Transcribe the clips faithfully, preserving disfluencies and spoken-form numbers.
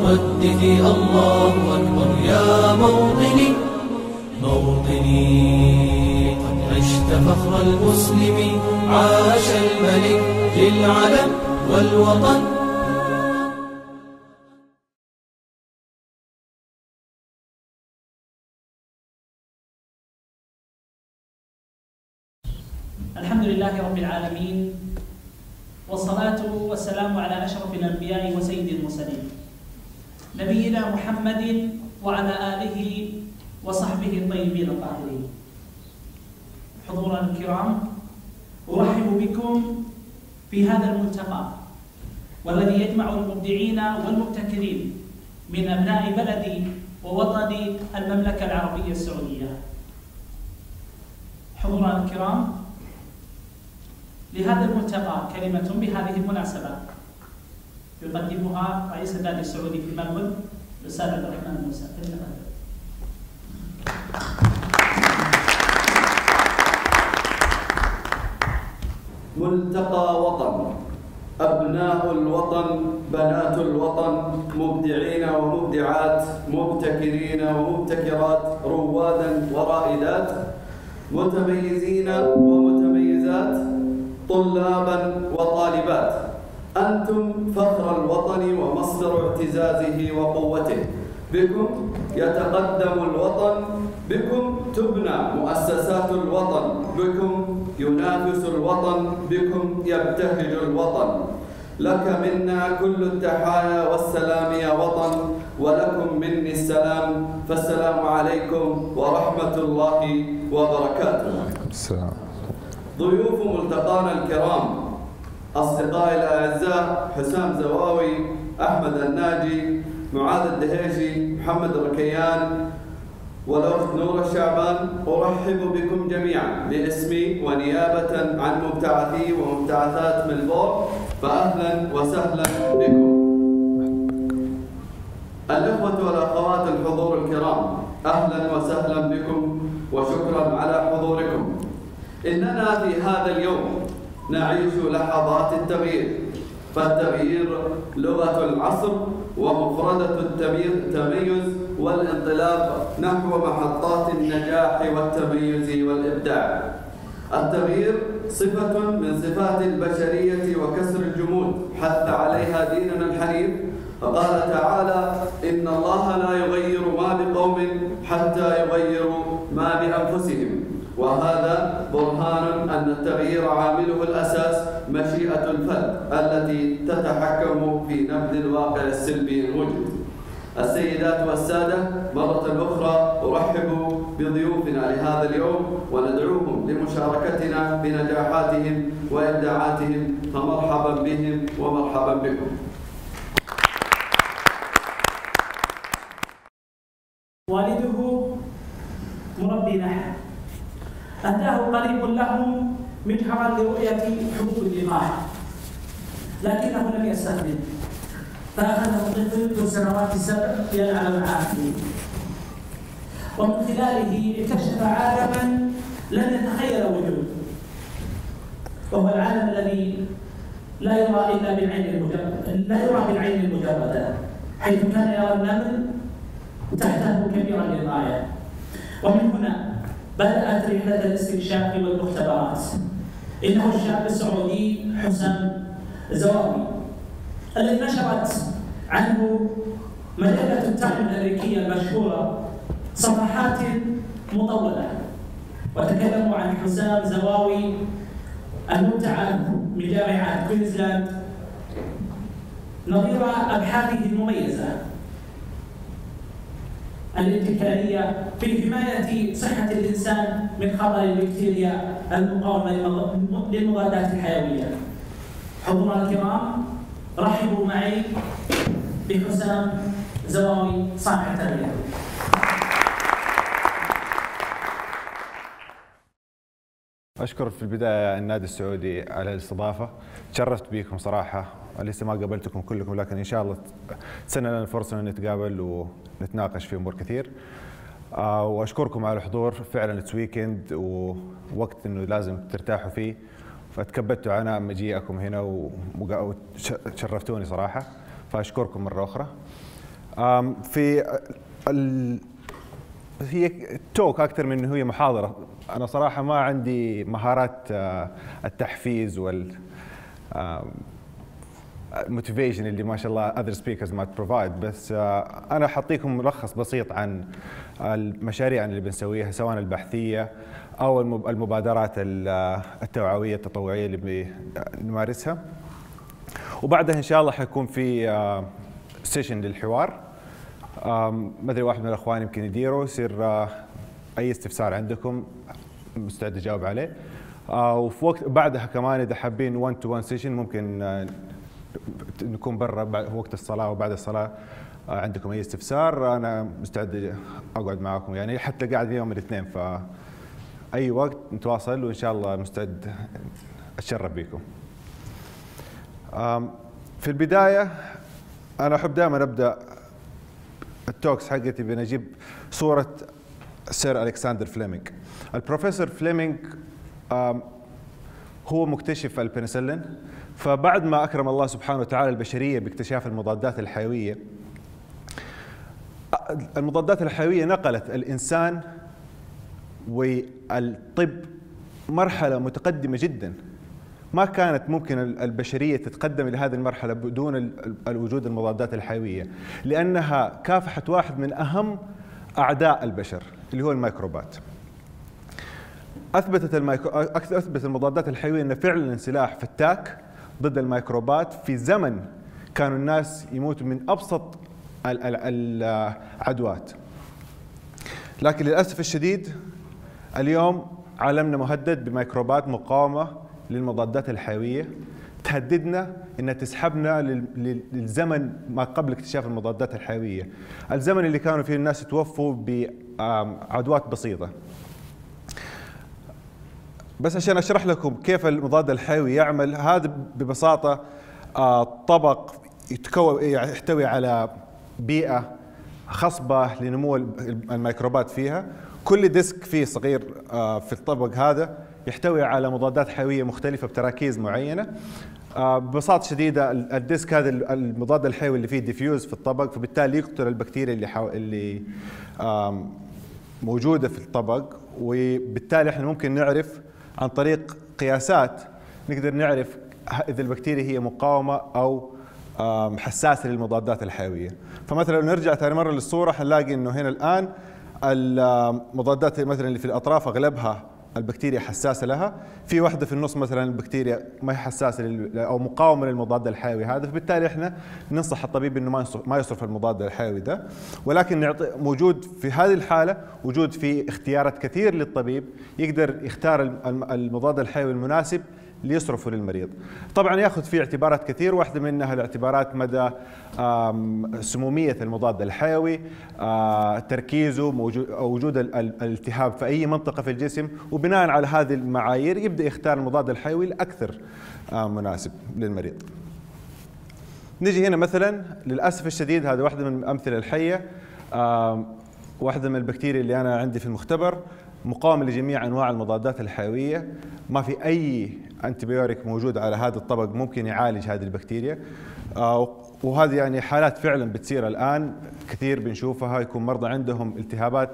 رددي الله أكبر يا موطني موطني، قد عشت فخر المسلم، عاش الملك للعلم والوطن. الحمد لله رب العالمين، والصلاة والسلام على أشرف الأنبياء وسيد المرسلين نبينا محمد وعلى آله وصحبه الطيبين الطاهرين. حضورنا الكرام، أرحب بكم في هذا الملتقى والذي يجمع المبدعين والمبتكرين من أبناء بلدي ووطني المملكة العربية السعودية. حضورنا الكرام، لهذا الملتقى كلمة بهذه المناسبة يقدمها رئيس النادي السعودي في ملبورن الأستاذ عبد الرحمن موسى. ملتقى وطن، أبناء الوطن، بنات الوطن، مبدعين ومبدعات، مبتكرين ومبتكرات، روادا ورائدات، متميزين ومتميزات، طلابا وطالبات، أنتم فخر الوطن ومصدر اعتزازه وقوته. بكم يتقدم الوطن، بكم تبنى مؤسسات الوطن، بكم ينافس الوطن، بكم يبتهج الوطن. لك منا كل التحايا والسلام يا وطن، ولكم مني السلام، فالسلام عليكم ورحمة الله وبركاته. السلام. ضيوف ملتقانا الكرام، أصدقائي الأعزاء حسام زواوي، أحمد الناجي، معاذ الدهيجي، محمد الركيان، والأخت نور الشعبان، أرحب بكم جميعا باسمي ونيابة عن مبتعثي ومبتعثات ملبورن، فأهلا وسهلا بكم. الإخوة والأخوات الحضور الكرام، أهلا وسهلا بكم وشكرا على حضوركم. إننا في هذا اليوم نعيش لحظات التغيير، فالتغيير لغة العصر ومفردة التميز والانطلاق نحو محطات النجاح والتميز والإبداع. التغيير صفة من صفات البشرية وكسر الجمود، حث عليها ديننا الحنيف، فقال تعالى: إن الله لا يغير ما بقوم حتى يغيروا ما بأنفسهم. وهذا برهان أن التغيير عامله الأساس مشيئة الفرد التي تتحكم في نبذ الواقع السلبي الموجود. السيدات والسادة، مرة أخرى أرحب بضيوفنا لهذا اليوم وندعوهم لمشاركتنا بنجاحاتهم وإبداعاتهم، فمرحبا بهم ومرحبا بكم. والده مربي نحل، أتاه قريب لهم مجهرا لرؤية حبوب اللقاح، لكنه لم يستخدم، فأخذه الطفل ذو سنوات السبع يلعب معه، ومن خلاله اكتشف عالما لن يتخيل وجوده، وهو العالم الذي لا يرى إلا بالعين المجردة، لا يرى بالعين المجردة، حيث كان يرى النمل تحته كبيرا للغاية. ومن هنا بدأت رحلة الاستكشاف والمختبرات. إنه الشاب السعودي حسام زواوي الذي نشرت عنه مجلة التايم الأمريكية المشهورة صفحات مطولة، وتكلموا عن حسام زواوي المبتعث من جامعة كوينزلاند نظير أبحاثه المميزة الابتكارية في حماية صحة الإنسان من خطر البكتيريا المقاومة للمضادات الحيوية. حضورنا الكرام، رحبوا معي بحسام زواوي صانع التغيير. أشكر في البداية النادي السعودي على الاستضافة، تشرفت بكم صراحة، لسه ما قابلتكم كلكم، لكن إن شاء الله تسنى لنا الفرصة أن نتقابل ونتناقش في أمور كثير. وأشكركم على الحضور، فعلا اتس ويكند ووقت إنه لازم ترتاحوا فيه، فتكبدتوا عناء مجيئكم هنا وتشرفتوني صراحة، فأشكركم مرة أخرى. في ال... هي توك اكثر من انه هي محاضره. انا صراحه ما عندي مهارات التحفيز وال موتيفيشن اللي ما شاء الله other speakers ما بروفايد، بس انا حاعطيكم ملخص بسيط عن المشاريع اللي بنسويها سواء البحثيه او المبادرات التوعويه التطوعيه اللي بنمارسها. وبعدها ان شاء الله حيكون في سيشن للحوار. ما ادري واحد من الاخوان يمكن يديره، يصير اي استفسار عندكم مستعد اجاوب عليه. وفي وقت بعدها كمان اذا حابين واحد تو واحد سيشن ممكن نكون برا وقت الصلاه وبعد الصلاه عندكم اي استفسار انا مستعد اقعد معاكم، يعني حتى قاعد يوم الاثنين، فاي وقت نتواصل وان شاء الله مستعد اتشرف بكم. في البدايه انا احب دائما ابدا التوكس حقتي بنجيب صوره سير الكسندر فليمنج. البروفيسور فليمنج هو مكتشف البنسلين، فبعد ما اكرم الله سبحانه وتعالى البشريه باكتشاف المضادات الحيويه، المضادات الحيويه نقلت الانسان والطب مرحله متقدمه جدا. ما كانت ممكن البشريه تتقدم الى هذه المرحله بدون الوجود المضادات الحيويه، لانها كافحت واحد من اهم اعداء البشر اللي هو الميكروبات. اثبتت الميكرو... اثبتت المضادات الحيويه ان فعلا سلاح فتاك ضد الميكروبات في زمن كانوا الناس يموتوا من ابسط العدوات. لكن للاسف الشديد اليوم عالمنا مهدد بميكروبات مقاومه للمضادات الحيويه، تهددنا انها تسحبنا للزمن ما قبل اكتشاف المضادات الحيويه، الزمن اللي كانوا فيه الناس يتوفوا بعدوات بسيطه. بس عشان اشرح لكم كيف المضاد الحيوي يعمل، هذا ببساطه طبق يتكون يحتوي على بيئه خصبه لنمو الميكروبات فيها. كل ديسك فيه صغير في الطبق هذا يحتوي على مضادات حيويه مختلفه بتراكيز معينه. ببساطه شديده الديسك هذا المضاد الحيوي اللي فيه ديفيوز في الطبق، فبالتالي يقتل البكتيريا اللي حو... اللي موجوده في الطبق، وبالتالي احنا ممكن نعرف عن طريق قياسات نقدر نعرف اذا البكتيريا هي مقاومه او حساسه للمضادات الحيويه. فمثلا لو نرجع ثاني مره للصوره حنلاقي انه هنا الان المضادات مثلا اللي في الاطراف اغلبها البكتيريا حساسه لها، في واحده في النص مثلا البكتيريا ما هي حساسه او مقاومه للمضاد الحيوي هذا، فبالتالي احنا ننصح الطبيب انه ما يصرف ما يصرف المضاد الحيوي ده. ولكن نعطي موجود في هذه الحاله وجود في اختيارات كثير للطبيب يقدر يختار المضاد الحيوي المناسب ليصرفه للمريض. طبعا ياخذ في اعتبارات كثير، واحده منها الاعتبارات مدى سموميه المضاد الحيوي، تركيزه، وجود الالتهاب في اي منطقه في الجسم، وبناء على هذه المعايير يبدا يختار المضاد الحيوي الاكثر مناسب للمريض. نجي هنا مثلا للاسف الشديد هذه واحده من الامثله الحيه، واحده من البكتيريا اللي انا عندي في المختبر مقاومه لجميع انواع المضادات الحيويه، ما في اي انتيبيوتيك موجود على هذا الطبق ممكن يعالج هذه البكتيريا. وهذه يعني حالات فعلا بتصير الان كثير بنشوفها، يكون مرضى عندهم التهابات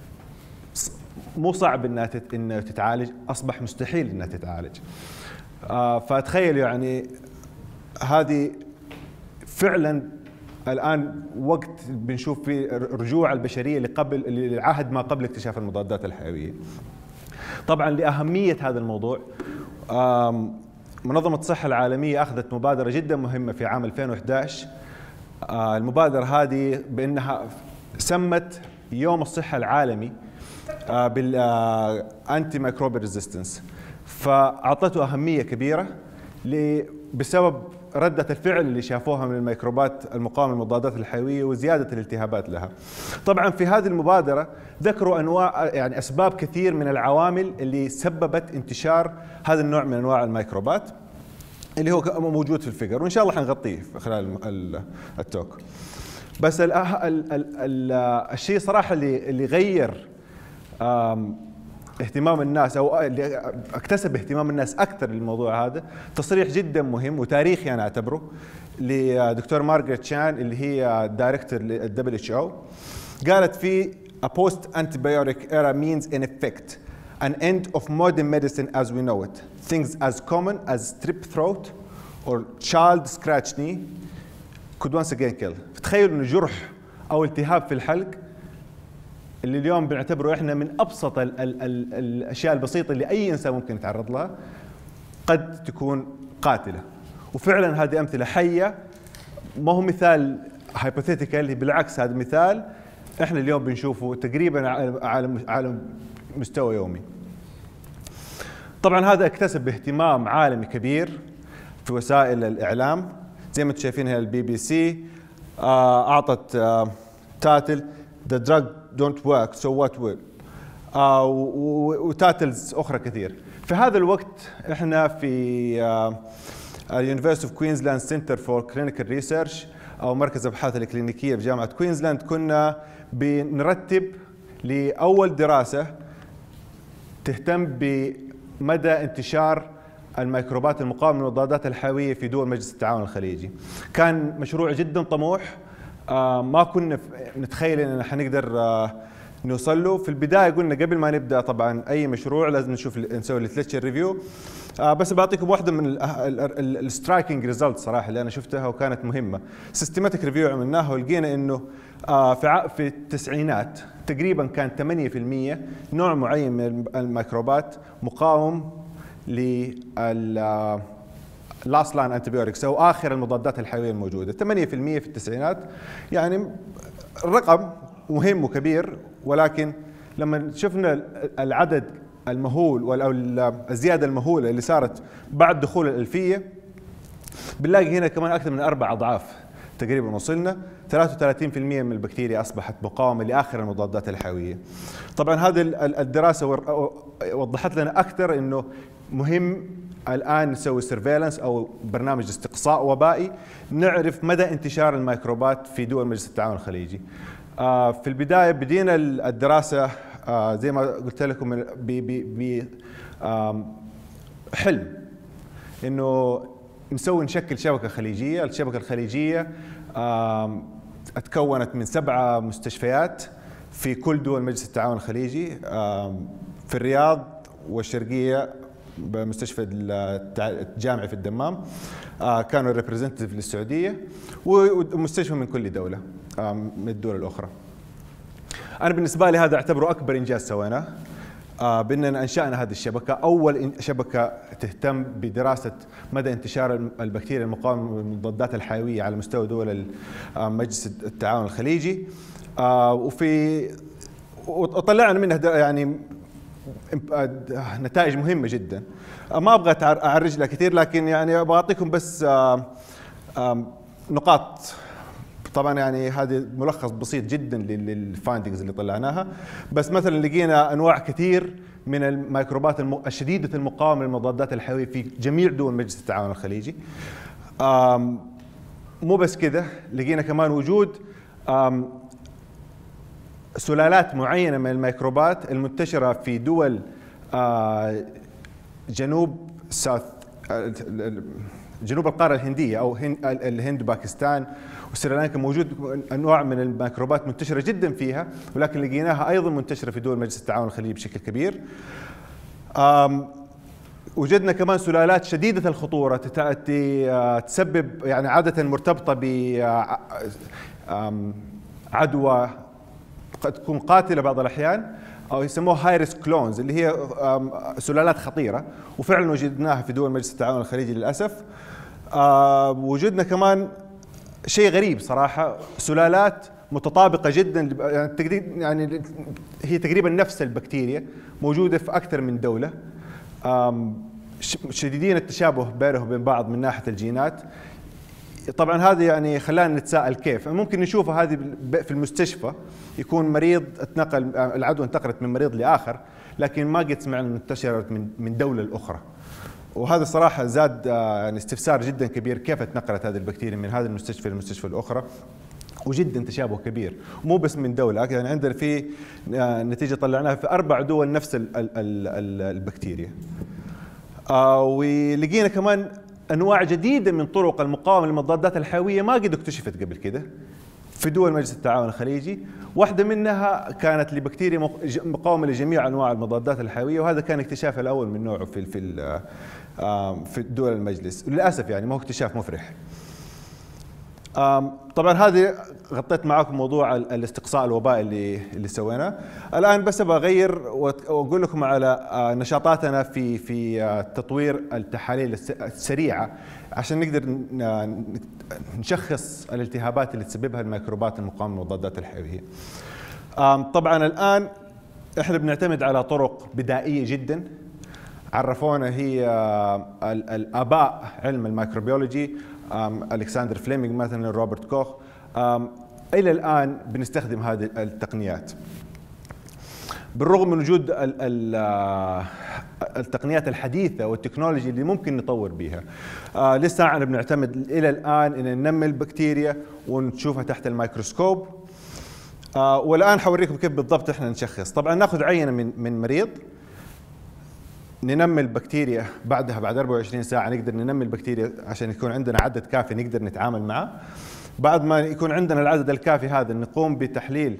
مو صعب انها انها تتعالج، اصبح مستحيل انها تتعالج. فتخيل يعني هذه فعلا الآن وقت بنشوف فيه رجوع البشرية لقبل للعهد ما قبل اكتشاف المضادات الحيوية. طبعا لأهمية هذا الموضوع منظمة الصحة العالمية أخذت مبادرة جدا مهمة في عام ألفين وإحدى عشر. المبادرة هذه بأنها سمت يوم الصحة العالمي بالأنتي ميكروبيال ريزيستنس، فأعطته أهمية كبيرة بسبب ردة الفعل اللي شافوها من الميكروبات المقاومة للمضادات الحيوية وزيادة الالتهابات لها. طبعا في هذه المبادرة ذكروا انواع يعني اسباب كثير من العوامل اللي سببت انتشار هذا النوع من انواع الميكروبات اللي هو موجود في الفيجر، وان شاء الله حنغطيه خلال التوك. بس ال ال ال الشيء صراحة اللي اللي غير اهتمام الناس او اللي اكتسب اهتمام الناس اكثر للموضوع هذا تصريح جدا مهم وتاريخي انا اعتبره لدكتور مارغريت شان اللي هي دايركتور للدبليو اتش او، قالت في a post antibiotic era means in effect an end of modern medicine as we know it. Things as common as strep throat or child scratch knee could once again kill. فتخيلوا انه جرح او التهاب في الحلق اللي اليوم بنعتبره احنا من ابسط ال ال ال الاشياء البسيطه اللي اي انسان ممكن يتعرض لها قد تكون قاتله. وفعلا هذه امثله حيه، ما هو مثال هايبوثيتيكال، بالعكس هذا مثال احنا اليوم بنشوفه تقريبا على على مستوى يومي. طبعا هذا اكتسب اهتمام عالمي كبير في وسائل الاعلام، زي ما انتم شايفين هنا البي بي سي اعطت تاتل The drug don't work so what will آه وتاتلز اخرى كثير. في هذا الوقت احنا في اليونيفرسيتي اوف كوينزلاند سنتر فور كلينيكال ريسيرش او مركز الابحاث الكلينيكيه في جامعه كوينزلاند، كنا بنرتب لاول دراسه تهتم بمدى انتشار الميكروبات المقاومه للمضادات الحيويه في دول مجلس التعاون الخليجي. كان مشروع جدا طموح، آه ما كنا نتخيل اننا حنقدر آه نوصل له. في البدايه قلنا قبل ما نبدا طبعا اي مشروع لازم نشوف نسوي الليترشر ريفيو، آه بس بعطيكم واحده من السترايكنج ريزلت صراحه اللي انا شفتها وكانت مهمه. سيستماتيك ريفيو عملناها ولقينا انه آه في في التسعينات تقريبا كان ثمانية بالمئة نوع معين من الميكروبات مقاوم لل لاست لاين انتيبيوتكس او اخر المضادات الحيويه الموجوده. ثمانية بالمئة في التسعينات يعني الرقم مهم وكبير، ولكن لما شفنا العدد المهول او الزياده المهوله اللي صارت بعد دخول الالفيه بنلاقي هنا كمان اكثر من اربع اضعاف تقريبا وصلنا. ثلاثة وثلاثين بالمئة من البكتيريا اصبحت مقاومه لاخر المضادات الحيويه. طبعا هذه الدراسه وضحت لنا اكثر انه مهم الآن نسوي سيرفيلانس أو برنامج استقصاء وبائي نعرف مدى انتشار الميكروبات في دول مجلس التعاون الخليجي. آه في البداية بدينا الدراسة آه زي ما قلت لكم بحلم إنه نسوي نشكل شبكة خليجية. الشبكة الخليجية آه اتكونت من سبعة مستشفيات في كل دول مجلس التعاون الخليجي، آه في الرياض والشرقية بمستشفى الجامعي في الدمام، آه كانوا ريبريزنتيف للسعوديه، ومستشفى من كل دوله آه من الدول الاخرى. انا بالنسبه لي هذا اعتبره اكبر انجاز سويناه، آه باننا انشانا هذه الشبكه، اول شبكه تهتم بدراسه مدى انتشار البكتيريا المقاومه للمضادات الحيويه على مستوى دول مجلس التعاون الخليجي. آه وفي وطلعنا منها يعني نتائج مهمة جدا. ما ابغى اعرج لها كثير، لكن يعني ابغى اعطيكم بس نقاط. طبعا يعني هذه ملخص بسيط جدا للفايندنجز اللي طلعناها، بس مثلا لقينا انواع كثير من الميكروبات الشديدة المقاومة للمضادات الحيوية في جميع دول مجلس التعاون الخليجي. مو بس كذا، لقينا كمان وجود سلالات معينة من الميكروبات المنتشرة في دول جنوب ساوث جنوب القارة الهندية أو الهند وباكستان وسريلانكا، موجود أنواع من الميكروبات منتشرة جدا فيها، ولكن لقيناها أيضا منتشرة في دول مجلس التعاون الخليجي بشكل كبير. وجدنا كمان سلالات شديدة الخطورة تسبب يعني عادة مرتبطة بعدوى قد تكون قاتلة بعض الأحيان، أو يسموها هاي ريسك كلونز، اللي هي سلالات خطيرة، وفعلا وجدناها في دول مجلس التعاون الخليجي للأسف. وجدنا كمان شيء غريب صراحة، سلالات متطابقة جدا، يعني يعني هي تقريبا نفس البكتيريا موجودة في أكثر من دولة، شديدين التشابه بينهم وبين بعض من ناحية الجينات. طبعا هذا يعني خلانا نتساءل كيف ممكن نشوفها هذه في المستشفى، يكون مريض اتنقل العدوى انتقلت من مريض لاخر، لكن ما قد سمعنا انتشرت من من دوله لاخرى. وهذا صراحه زاد يعني استفسار جدا كبير، كيف اتنقلت هذه البكتيريا من هذا المستشفى للمستشفى الاخرى، وجدا تشابه كبير، مو بس من دوله، يعني عندنا في نتيجه طلعناها في اربع دول نفس ال ال ال البكتيريا. آه ولقينا كمان انواع جديده من طرق المقاومه للمضادات الحيويه ما قد اكتشفت قبل كده في دول مجلس التعاون الخليجي. واحده منها كانت لبكتيريا مقاومه لجميع انواع المضادات الحيويه، وهذا كان اكتشاف الاول من نوعه في في في دول المجلس. للاسف يعني ما هو اكتشاف مفرح. طبعا هذه غطيت معاكم موضوع الاستقصاء الوبائي اللي اللي سويناه. الان بس ابغى اغير واقول لكم على نشاطاتنا في في تطوير التحاليل السريعه عشان نقدر نشخص الالتهابات اللي تسببها الميكروبات المقاومه للمضادات الحيويه. طبعا الان احنا بنعتمد على طرق بدائيه جدا عرفونا هي الاباء علم الميكروبيولوجي، ألكسندر فليمنج مثلا، روبرت كوخ. إلى الآن بنستخدم هذه التقنيات بالرغم من وجود التقنيات الحديثة والتكنولوجي اللي ممكن نطور بها. لسه احنا بنعتمد إلى الآن إن ننمي البكتيريا ونشوفها تحت الميكروسكوب. والآن حوريكم كيف بالضبط احنا نشخص. طبعا ناخذ عينة من من مريض، ننمي البكتيريا، بعدها بعد أربعة وعشرين ساعة نقدر ننمي البكتيريا عشان يكون عندنا عدد كافي نقدر نتعامل معه. بعد ما يكون عندنا العدد الكافي هذا نقوم بتحليل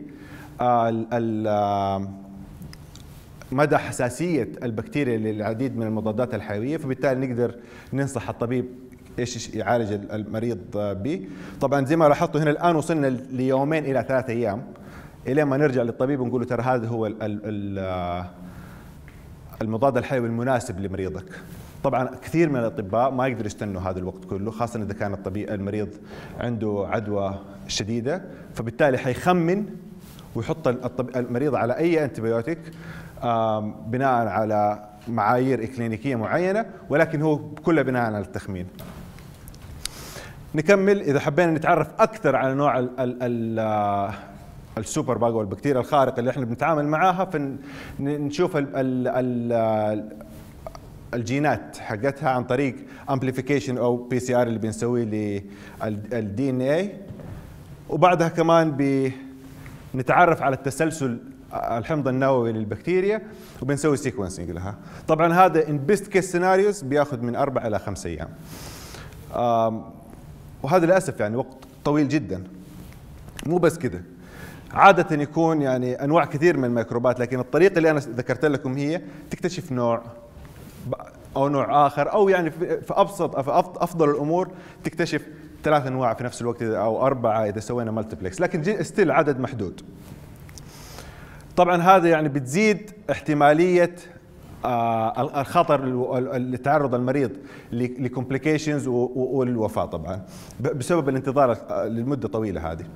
مدى حساسية البكتيريا للعديد من المضادات الحيوية، فبالتالي نقدر ننصح الطبيب ايش يعالج المريض به. طبعا زي ما لاحظتوا هنا الآن وصلنا ليومين إلى ثلاثة أيام إلى ما نرجع للطبيب ونقول له ترى هذا هو ال ال المضاد الحيوي المناسب لمريضك. طبعا كثير من الاطباء ما يقدروا يستنوا هذا الوقت كله، خاصه اذا كان الطبيب المريض عنده عدوى شديده، فبالتالي حيخمن ويحط المريض على اي انتبيوتيك بناء على معايير اكلينيكيه معينه، ولكن هو كله بناء على التخمين. نكمل. اذا حبينا نتعرف اكثر على نوع ال ال السوبر باج والبكتيريا الخارقه اللي احنا بنتعامل معاها، فنشوف ال ال الجينات حقتها عن طريق امبليفيكيشن او بي سي ار اللي بنسويه للدي ان اي، وبعدها كمان بنتعرف على التسلسل الحمض النووي للبكتيريا وبنسوي سيكونسنج لها. طبعا هذا ان بيست كيس سيناريوز بياخذ من اربع الى خمس ايام، وهذا للاسف يعني وقت طويل جدا. مو بس كده، عادة يكون يعني انواع كثير من الميكروبات، لكن الطريقة اللي انا ذكرت لكم هي تكتشف نوع او نوع اخر، او يعني في ابسط في افضل الامور تكتشف ثلاث انواع في نفس الوقت او اربعة اذا سوينا مالتيبلكس، لكن ستيل عدد محدود. طبعا هذا يعني بتزيد احتمالية آه الخطر اللي تعرض المريض لكومبليكيشنز والوفاة طبعا بسبب الانتظار للمدة طويلة هذه.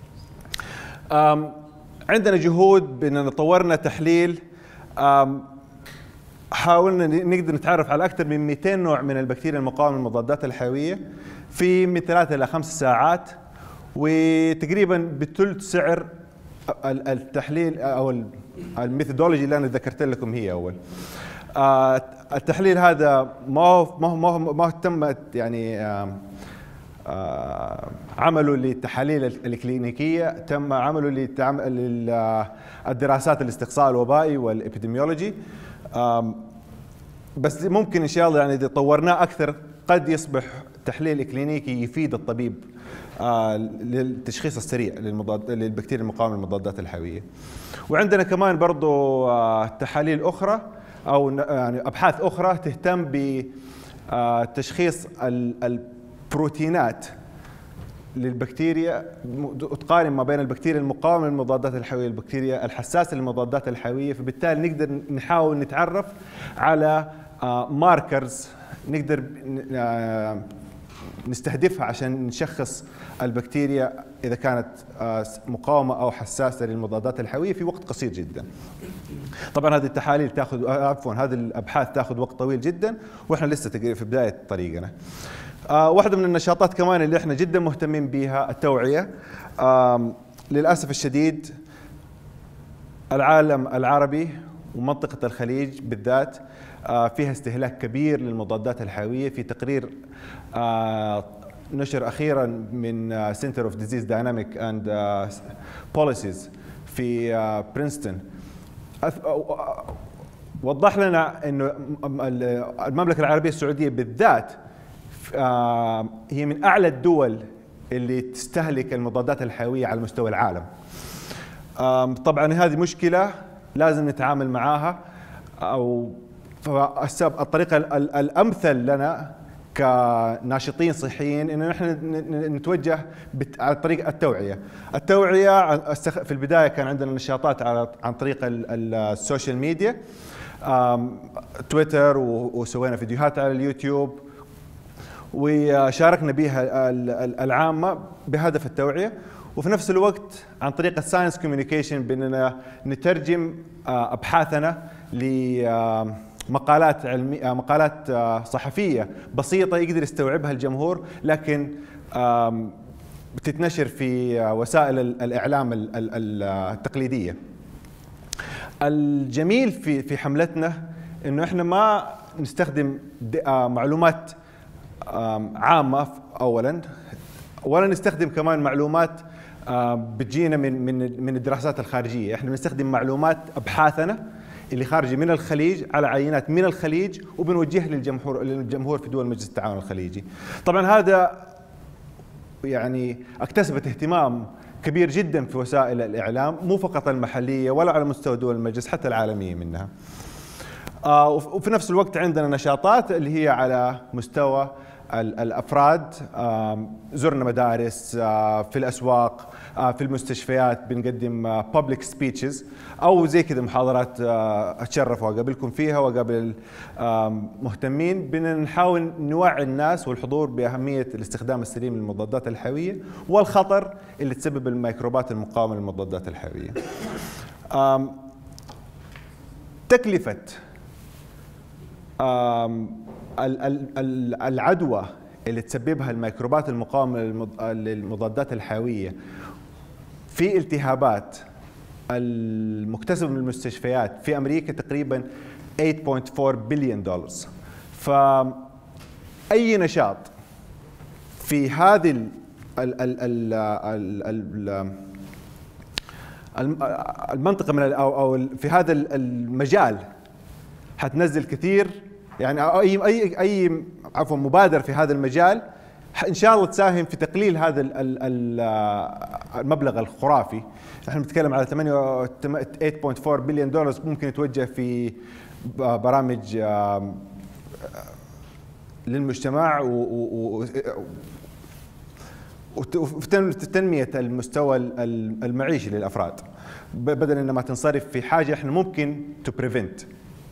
عندنا جهود بأننا طورنا تحليل، حاولنا نقدر نتعرف على أكثر من مئتين نوع من البكتيريا المقاومة للمضادات الحيوية في من ثلاثة إلى خمس ساعات، وتقريبا بثلث سعر التحليل أو الميثودولوجي اللي أنا ذكرت لكم هي أول. التحليل هذا ما ما ما تم يعني عمله للتحاليل الكلينيكية، تم عمله للدراسات الاستقصاء الوبائي والإبيديميولوجي. بس ممكن إن شاء الله يعني إذا طورناه أكثر قد يصبح تحليل كلينيكي يفيد الطبيب للتشخيص السريع للمضاد للبكتيريا المقاومة للمضادات الحيوية. وعندنا كمان برضو تحاليل أخرى أو يعني أبحاث أخرى تهتم بتشخيص البروتينات للبكتيريا، تقارن ما بين البكتيريا المقاومة للمضادات الحيوية والبكتيريا الحساسة للمضادات الحيوية، فبالتالي نقدر نحاول نتعرف على ماركرز نقدر نستهدفها عشان نشخص البكتيريا إذا كانت مقاومة أو حساسة للمضادات الحيوية في وقت قصير جدا. طبعا هذه التحاليل تاخذ عفوا هذه الأبحاث تاخذ وقت طويل جدا، وإحنا لسه تقريبا في بداية طريقنا. آه واحدة من النشاطات كمان اللي احنا جدا مهتمين بها التوعية. آه للأسف الشديد العالم العربي ومنطقة الخليج بالذات آه فيها استهلاك كبير للمضادات الحيوية. في تقرير آه نشر أخيرا من آه Center of Disease Dynamic and آه Policies في آه برينستون وضح لنا أنه المملكة العربية السعودية بالذات هي من أعلى الدول اللي تستهلك المضادات الحيوية على مستوى العالم. طبعا هذه مشكلة لازم نتعامل معاها، أو الطريقة الأمثل لنا كناشطين صحيين إنه نحن نتوجه عن طريق التوعية. التوعية في البداية كان عندنا نشاطات عن طريق السوشيال ميديا، تويتر، وسوينا فيديوهات على اليوتيوب وشاركنا بها العامة بهدف التوعية، وفي نفس الوقت عن طريق الساينس كوميونيكيشن بأننا نترجم أبحاثنا لمقالات علمية، مقالات صحفية بسيطة يقدر يستوعبها الجمهور، لكن بتتنشر في وسائل الإعلام التقليدية. الجميل في في حملتنا إنه إحنا ما نستخدم معلومات عامة أولاً، ولا نستخدم كمان معلومات بتجينا من من من الدراسات الخارجية. إحنا بنستخدم معلومات أبحاثنا اللي خارجة من الخليج على عينات من الخليج، وبنوجهها للجمهور للجمهور في دول مجلس التعاون الخليجي. طبعاً هذا يعني اكتسبت اهتمام كبير جدا في وسائل الإعلام، مو فقط المحلية ولا على مستوى دول المجلس، حتى العالمية منها. آه وفي نفس الوقت عندنا نشاطات اللي هي على مستوى الأفراد. آه زرنا مدارس، آه في الأسواق، آه في المستشفيات، بنقدم بابليك سبيتشز أو زي كذا محاضرات آه أتشرف وأقابلكم فيها وأقابل آه مهتمين. بنحاول نوعي الناس والحضور بأهمية الاستخدام السليم للمضادات الحيوية والخطر اللي تسبب الميكروبات المقاومة للمضادات الحيوية. آه تكلفة العدوى اللي تسببها الميكروبات المقاومة للمضادات الحيوية في التهابات المكتسبة من المستشفيات في أمريكا تقريبا ثمانية فاصلة أربعة بليون دولار. فأي نشاط في هذه المنطقة من أو في هذا المجال حتنزل كثير، يعني اي اي اي عفوا مبادره في هذا المجال ان شاء الله تساهم في تقليل هذا المبلغ الخرافي. احنا بنتكلم على ثمانية فاصلة أربعة بليون دولار ممكن يتوجه في برامج للمجتمع وفي تنميه المستوى المعيشي للافراد، بدل انما تنصرف في حاجه احنا ممكن تو بريفنت.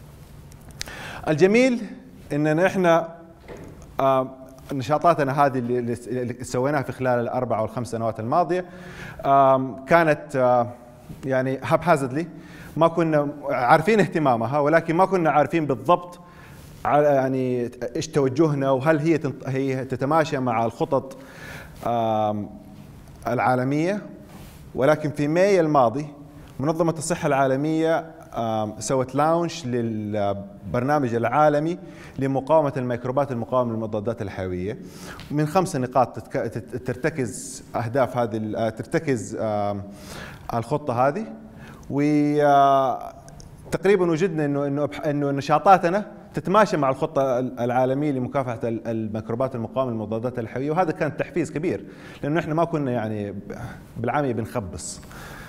الجميل اننا احنا آه نشاطاتنا هذه اللي سويناها في خلال الاربع او الخمس سنوات الماضيه آه كانت آه يعني هابهازدلي، ما كنا عارفين اهتمامها، ولكن ما كنا عارفين بالضبط يعني ايش توجهنا، وهل هي هي تتماشى مع الخطط آه العالميه. ولكن في مايو الماضي منظمه الصحه العالميه سوت لانش للبرنامج العالمي لمقاومة الميكروبات المقاومة للمضادات الحيوية من خمس نقاط ترتكز أهداف هذه ترتكز الخطة هذه. وتقريبا وجدنا إنه إنه إنه نشاطاتنا تتماشى مع الخطة العالمية لمكافحة الميكروبات المقاومة للمضادات الحيوية، وهذا كان تحفيز كبير لأنه إحنا ما كنا يعني بالعامية بنخبص.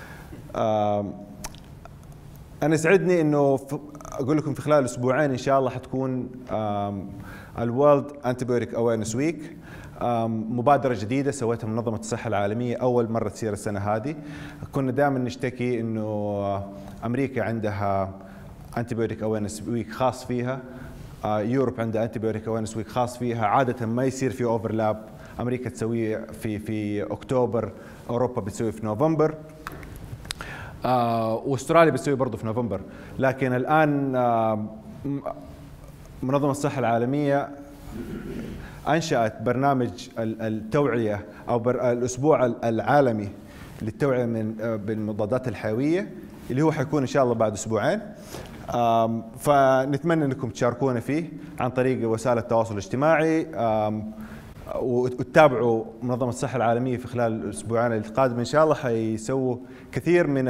أنا يسعدني إنه أقول لكم في خلال أسبوعين إن شاء الله حتكون الورلد أنتيبيوتيك أويرنس ويك، مبادرة جديدة سوتها منظمة الصحة العالمية أول مرة تصير السنة هذه. كنا دائما نشتكي إنه أمريكا عندها أنتيبيوتيك أويرنس ويك خاص فيها، يوروب عندها أنتيبيوتيك أويرنس ويك خاص فيها، عادة ما يصير في أوفرلاب، أمريكا تسويه في في أكتوبر، أوروبا بتسويه في نوفمبر، آه واستراليا بتسوي برضه في نوفمبر. لكن الان آه منظمه الصحه العالميه انشات برنامج التوعيه او الاسبوع العالمي للتوعيه من بالمضادات الحيويه اللي هو حيكون ان شاء الله بعد اسبوعين. آه فنتمنى انكم تشاركونا فيه عن طريق وسائل التواصل الاجتماعي، آه وتتابعوا منظمة الصحة العالمية في خلال الأسبوعين القادمة إن شاء الله. حيسووا كثير من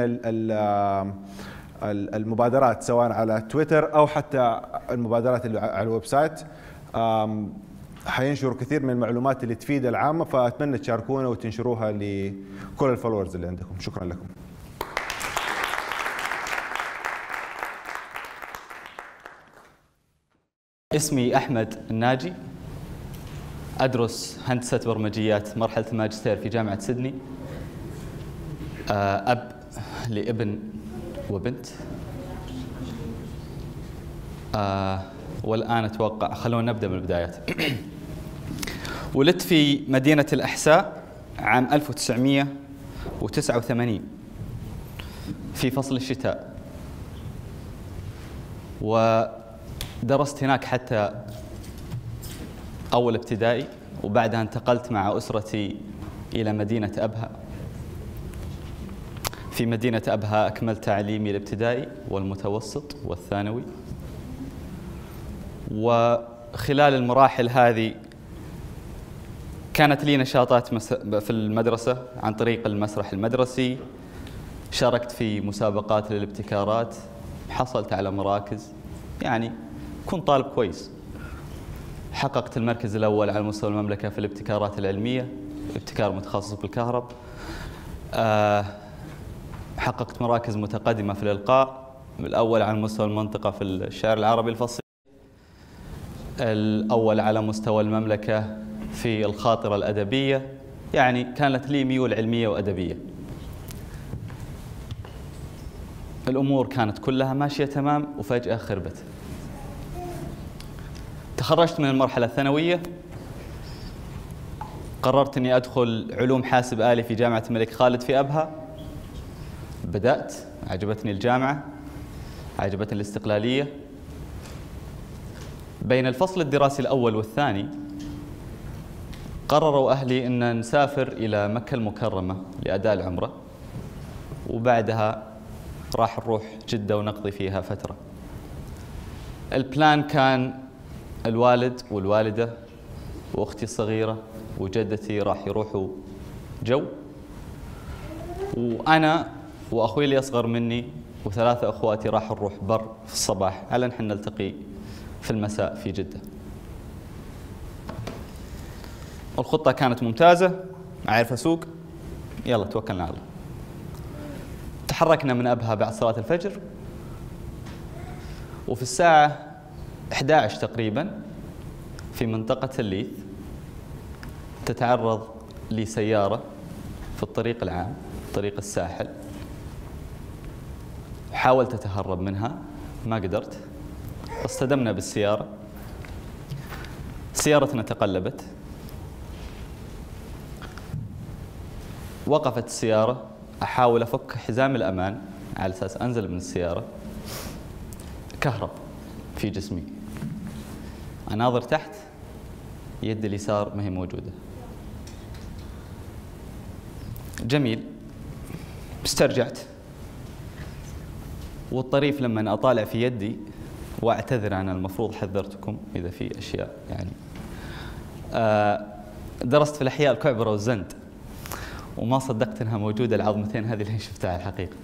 المبادرات سواء على تويتر أو حتى المبادرات اللي على الويب سايت. حينشروا كثير من المعلومات اللي تفيد العامة، فأتمنى تشاركونا وتنشروها لكل الفولورز اللي عندكم. شكرا لكم. اسمي أحمد الناجي، أدرس هندسة برمجيات مرحلة الماجستير في جامعة سيدني، أب لابن وبنت، والآن أتوقع خلونا نبدأ من البدايات. ولدت في مدينة الأحساء عام ألف وتسعمئة وتسعة وثمانين في فصل الشتاء، ودرست هناك حتى أول ابتدائي، وبعدها انتقلت مع أسرتي إلى مدينة أبها. في مدينة أبها أكملت تعليمي الابتدائي والمتوسط والثانوي، وخلال المراحل هذه كانت لي نشاطات في المدرسة عن طريق المسرح المدرسي، شاركت في مسابقات للابتكارات، حصلت على مراكز، يعني كنت طالب كويس. حققت المركز الأول على مستوى المملكة في الابتكارات العلمية، ابتكار متخصص بالكهرب. أه حققت مراكز متقدمة في الإلقاء، الأول على مستوى المنطقة في الشعر العربي الفصيح، الأول على مستوى المملكة في الخاطرة الأدبية، يعني كانت لي ميول علمية وأدبية. الأمور كانت كلها ماشية تمام، وفجأة خربت. تخرجت من المرحلة الثانوية، قررت أني أدخل علوم حاسب آلي في جامعة الملك خالد في أبها. بدأت، عجبتني الجامعة، عجبتني الاستقلالية. بين الفصل الدراسي الأول والثاني قرروا أهلي أن نسافر إلى مكة المكرمة لأداء العمرة، وبعدها راح نروح جدة ونقضي فيها فترة. البلان كان الوالد والوالدة وأختي الصغيرة وجدتي راح يروحوا جو، وأنا وأخوي اللي أصغر مني وثلاثة أخواتي راح نروح بر في الصباح على نحن نلتقي في المساء في جدة. الخطة كانت ممتازة، أعرف أسوق، يلا توكلنا على الله. تحركنا من أبها بعد صلاة الفجر، وفي الساعة إحدى عشرة تقريبا في منطقة الليث تتعرض لي سيارة في الطريق العام، طريق الساحل. حاولت أتهرب منها، ما قدرت، اصطدمنا بالسيارة، سيارتنا تقلبت، وقفت السيارة، أحاول أفك حزام الأمان على أساس أنزل من السيارة، كهرب في جسمي، أناظر تحت، يدي اليسار ما هي موجودة. جميل، استرجعت، والطريف لما أطالع في يدي وأعتذر، أنا المفروض حذرتكم إذا في أشياء يعني. درست في الأحياء الكعبرة والزند، وما صدقت أنها موجودة العظمتين هذه اللي شفتها الحقيقة.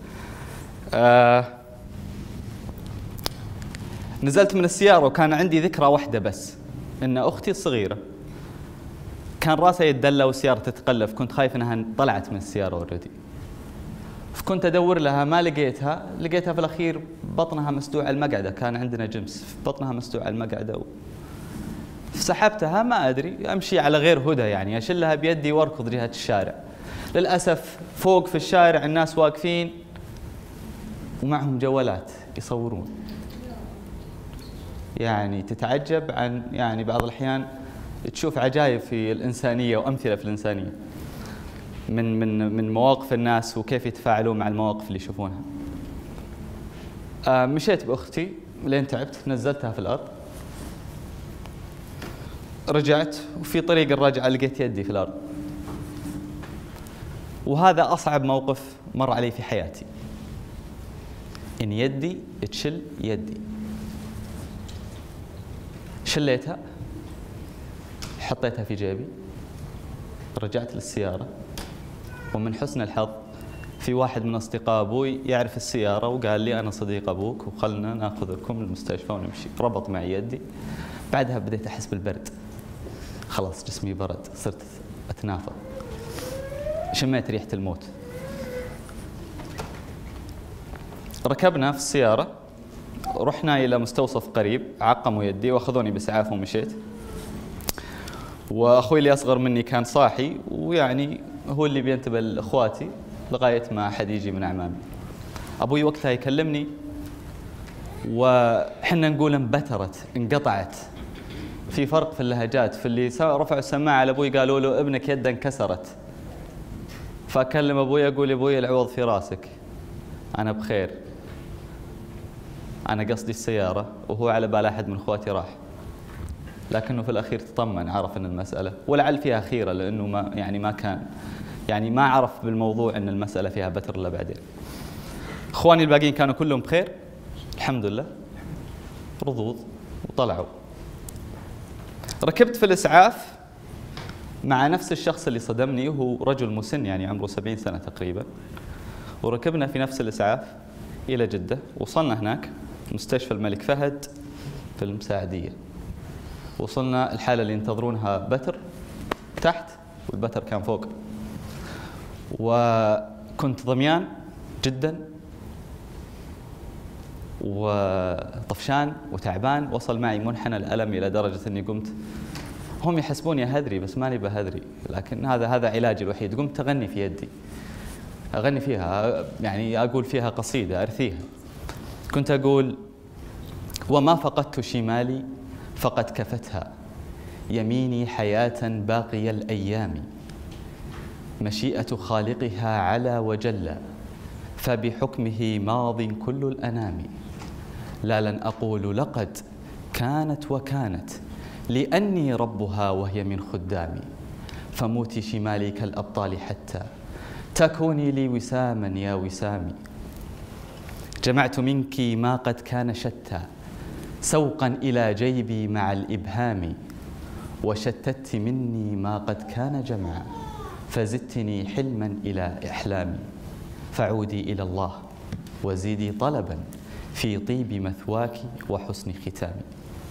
نزلت من السيارة وكان عندي ذكرى واحدة بس، إن أختي الصغيرة كان راسها يتدلى والسيارة تتقلب، كنت خايف أنها طلعت من السيارة اوريدي، فكنت أدور لها ما لقيتها، لقيتها في الأخير بطنها مسدوع على المقعدة، كان عندنا جمس، بطنها مسدوع على المقعدة، و... سحبتها ما أدري، أمشي على غير هدى يعني، أشلها بيدي وأركض جهة الشارع. للأسف فوق في الشارع الناس واقفين ومعهم جوالات يصورون، يعني تتعجب عن يعني بعض الأحيان تشوف عجائب في الإنسانية وأمثلة في الإنسانية من من من مواقف الناس وكيف يتفاعلون مع المواقف اللي يشوفونها. آه مشيت بأختي لين تعبت، نزلتها في الأرض، رجعت وفي طريق الرجعة لقيت يدي في الأرض، وهذا أصعب موقف مر علي في حياتي، إن يدي تشل يدي. شليتها، حطيتها في جيبي، رجعت للسيارة، ومن حسن الحظ في واحد من أصدقاء أبوي يعرف السيارة وقال لي أنا صديق أبوك وخلنا ناخذكم للمستشفى ونمشي. ربط معي يدي، بعدها بديت أحس بالبرد، خلاص جسمي برد، صرت أتنافض، شميت ريحة الموت. ركبنا في السيارة، رحنا إلى مستوصف قريب، عقموا يدي وأخذوني بإسعاف ومشيت. وأخوي اللي أصغر مني كان صاحي، ويعني هو اللي بينتبه لإخواتي لغاية ما أحد يجي من أعمامي. أبوي وقتها يكلمني وحنا نقول انبترت، انقطعت. في فرق في اللهجات، في اللي رفعوا السماعة على أبوي قالوا له ابنك يده انكسرت. فأكلم أبوي أقول أبوي العوض في راسك، أنا بخير، أنا قصدي السيارة، وهو على بال أحد من إخواتي راح. لكنه في الأخير تطمن، عرف أن المسألة، ولعل فيها خيرة لأنه ما يعني ما كان يعني ما عرف بالموضوع أن المسألة فيها بتر إلا بعدين. إخواني الباقيين كانوا كلهم بخير الحمد لله، رضوض وطلعوا. ركبت في الإسعاف مع نفس الشخص اللي صدمني، وهو رجل مسن يعني عمره سبعين سنة تقريبا، وركبنا في نفس الإسعاف إلى جدة. وصلنا هناك مستشفى الملك فهد في المساعدية. وصلنا الحالة اللي ينتظرونها بتر تحت، والبتر كان فوق. وكنت ضميان جدا وطفشان وتعبان. وصل معي منحنى الألم إلى درجة أني قمت، هم يحسبوني أهذري بس ماني بهذري، لكن هذا هذا علاجي الوحيد. قمت أغني في يدي، أغني فيها، يعني أقول فيها قصيدة أرثيها. كنت أقول: وما فقدت شمالي فقد كفتها، يميني حياة باقي الأيام، مشيئة خالقها على وجل، فبحكمه ماض كل الأنام. لا لن أقول لقد كانت وكانت، لأني ربها وهي من خدامي، فموتي شمالي كالأبطال حتى تكوني لي وساما يا وسامي. جمعت منك ما قد كان شتى، سوقا إلى جيبي مع الإبهام، وشتت مني ما قد كان جمعا، فزدتني حلما إلى إحلامي. فعودي إلى الله وزيدي طلبا في طيب مثواك وحسن ختامي.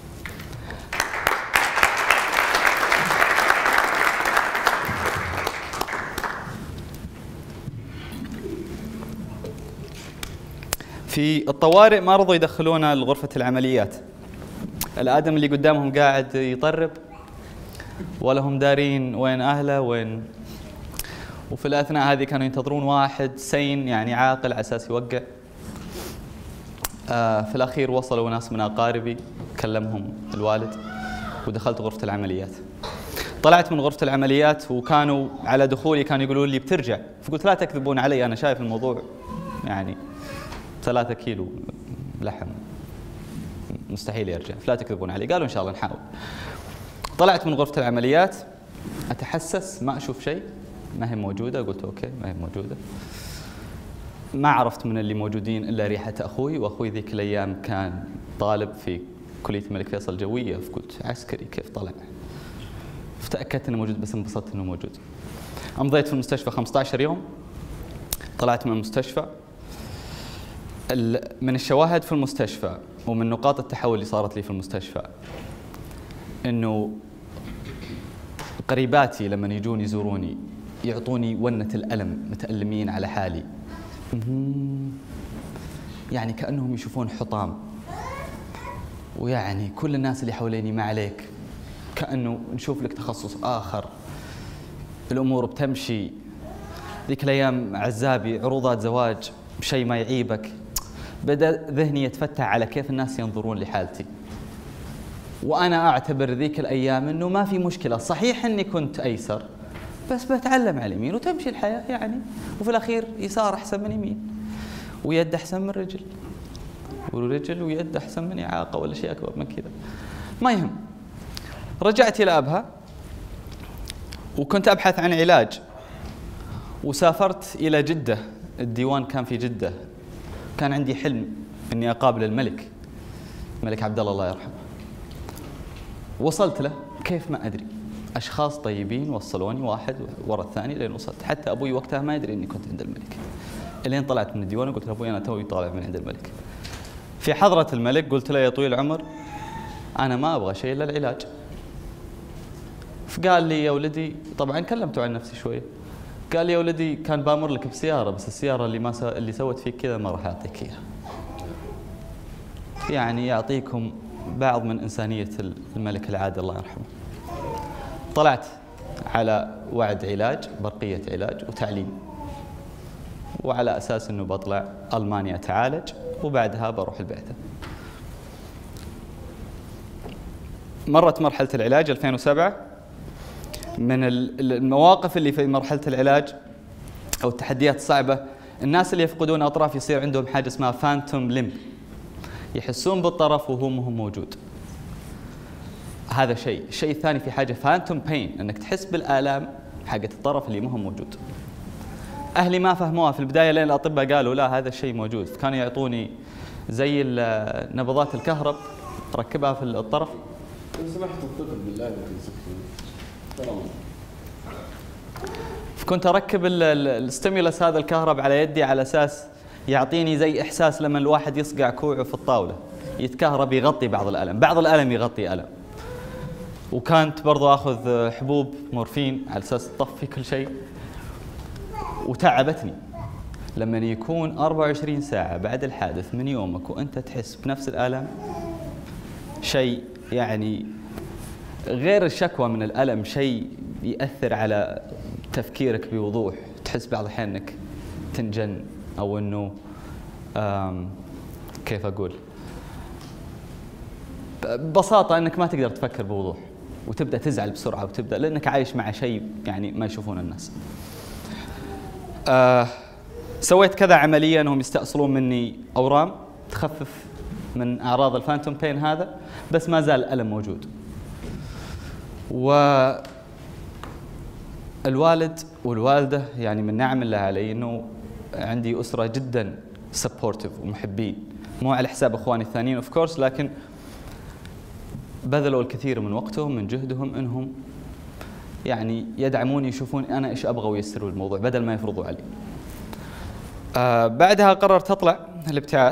في الطوارئ ما رضوا يدخلونا لغرفة العمليات. الآدم اللي قدامهم قاعد يطرب ولا هم دارين وين أهله وين. وفي الأثناء هذه كانوا ينتظرون واحد سين يعني عاقل على أساس يوقع. آه في الأخير وصلوا ناس من أقاربي، كلمهم الوالد، ودخلت غرفة العمليات. طلعت من غرفة العمليات وكانوا على دخولي كانوا يقولون لي بترجع، فقلت لا تكذبون علي، أنا شايف الموضوع يعني ثلاثة كيلو لحم مستحيل يرجع، فلا تكذبون علي. قالوا إن شاء الله نحاول. طلعت من غرفة العمليات أتحسس ما أشوف شيء، ما هي موجودة. قلت أوكي ما هي موجودة. ما عرفت من اللي موجودين إلا ريحة أخوي، وأخوي ذيك الأيام كان طالب في كلية الملك فيصل الجوية، فقلت عسكري كيف طلع. فتأكدت إنه موجود، بس انبسطت إنه موجود. أمضيت في المستشفى خمسة عشر يوم. طلعت من المستشفى. من الشواهد في المستشفى ومن نقاط التحول اللي صارت لي في المستشفى إنه قريباتي لما يجون يزوروني يعطوني ونة الألم، متألمين على حالي، يعني كأنهم يشوفون حطام. ويعني كل الناس اللي حواليني ما عليك، كأنه نشوف لك تخصص آخر، الأمور بتمشي. ذيك الأيام عزابي عروضات زواج، شيء ما يعيبك. بدأ ذهني يتفتح على كيف الناس ينظرون لحالتي. وأنا أعتبر ذيك الأيام أنه ما في مشكلة، صحيح أني كنت أيسر بس بتعلم على اليمين وتمشي الحياة يعني، وفي الأخير يسار أحسن من يمين، ويد أحسن من رجل، ورجل ويد أحسن من إعاقة ولا شيء أكبر من كذا. ما يهم. رجعت إلى أبها وكنت أبحث عن علاج، وسافرت إلى جدة. الديوان كان في جدة. كان عندي حلم أني أقابل الملك الملك عبد الله الله يرحمه. وصلت له كيف ما أدري، أشخاص طيبين وصلوني واحد ورا الثاني لين وصلت. حتى أبوي وقتها ما يدري أني كنت عند الملك. لين طلعت من الديوان وقلت له أبوي أنا توي طالع من عند الملك. في حضرة الملك قلت له يا طويل العمر أنا ما أبغى شيء إلا العلاج. فقال لي يا ولدي، طبعا كلمته عن نفسي شويه، قال لي يا ولدي كان بامر لك بسياره، بس السياره اللي ما س... اللي سوت فيك كذا ما راح اعطيك اياها. يعني يعطيكم بعض من انسانيه الملك العادل الله يرحمه. طلعت على وعد علاج، برقيه علاج وتعليم، وعلى اساس انه بطلع المانيا اتعالج وبعدها بروح البعثه. مرت مرحله العلاج ألفين وسبعة. من المواقف اللي في مرحله العلاج او التحديات الصعبه، الناس اللي يفقدون اطراف يصير عندهم حاجه اسمها فانتوم ليمب، يحسون بالطرف وهو مو موجود. هذا شيء، الشيء الثاني في حاجه فانتوم بين، انك تحس بالالام حقت الطرف اللي مو هو موجود. اهلي ما فهموها في البدايه لين الاطباء قالوا لا هذا الشيء موجود، فكانوا يعطوني زي نبضات الكهرب ركبها في الطرف. لو سمحت اتصل بالله تمام. فكنت اركب الستيمولس هذا الكهرب على يدي على اساس يعطيني زي احساس لما الواحد يصقع كوعه في الطاوله يتكهرب، يغطي بعض الالم، بعض الالم يغطي الم. وكانت برضو اخذ حبوب مورفين على اساس تطفي كل شيء. وتعبتني لما يكون أربعة وعشرين ساعه بعد الحادث من يومك وانت تحس بنفس الالم، شيء يعني غير الشكوى من الالم، شيء يأثر على تفكيرك بوضوح، تحس بعض الأحيان أنك تنجن أو أنه كيف أقول ببساطة أنك ما تقدر تفكر بوضوح، وتبدأ تزعل بسرعة، وتبدأ لأنك عايش مع شيء يعني ما يشوفونه الناس. آه سويت كذا عملية أنهم يستأصلون مني أورام تخفف من أعراض الفانتوم بين هذا، بس ما زال الألم موجود. و الوالد والوالدة يعني من نعم الله علي أنه عندي أسرة جدا سبورتيف ومحبين، مو على حساب أخواني الثانيين أوف كورس، لكن بذلوا الكثير من وقتهم من جهدهم أنهم يعني يدعموني، يشوفون أنا إيش أبغى ويسروا الموضوع بدل ما يفرضوا علي. آه بعدها قررت أطلع الابتعاث،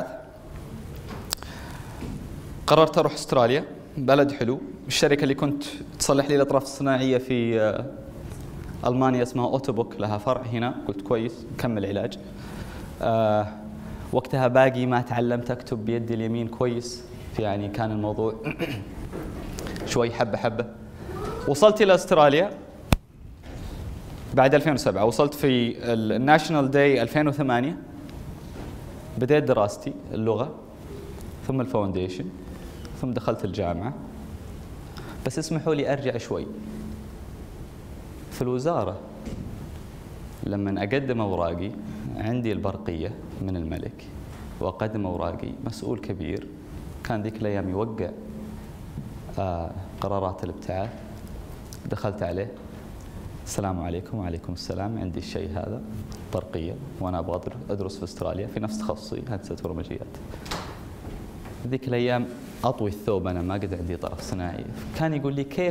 قررت أروح أستراليا، بلد حلو. الشركة اللي كنت تصلح لي الأطراف الصناعية في آه ألمانيا اسمها أوتوبوك، لها فرع هنا، قلت كويس كمل علاج. آه وقتها باقي ما تعلمت أكتب بيدي اليمين كويس، يعني كان الموضوع شوي حبة حبة. وصلت إلى أستراليا بعد ألفين وسبعة، وصلت في الناشونال داي ألفين وثمانية، بديت دراستي اللغة ثم الفاونديشن ثم دخلت الجامعة. بس اسمحوا لي أرجع شوي. في الوزارة لما أقدم أوراقي عندي البرقية من الملك، وأقدم أوراقي مسؤول كبير كان ذيك الأيام يوقع آه قرارات الابتعاث. دخلت عليه، السلام عليكم. وعليكم السلام، عندي الشيء هذا برقية وأنا أبغى أدرس في أستراليا في نفس تخصصي هندسة برمجيات. ذيك الأيام أطوي الثوب، أنا ما قد عندي طرف صناعي. كان يقول لي كيف؟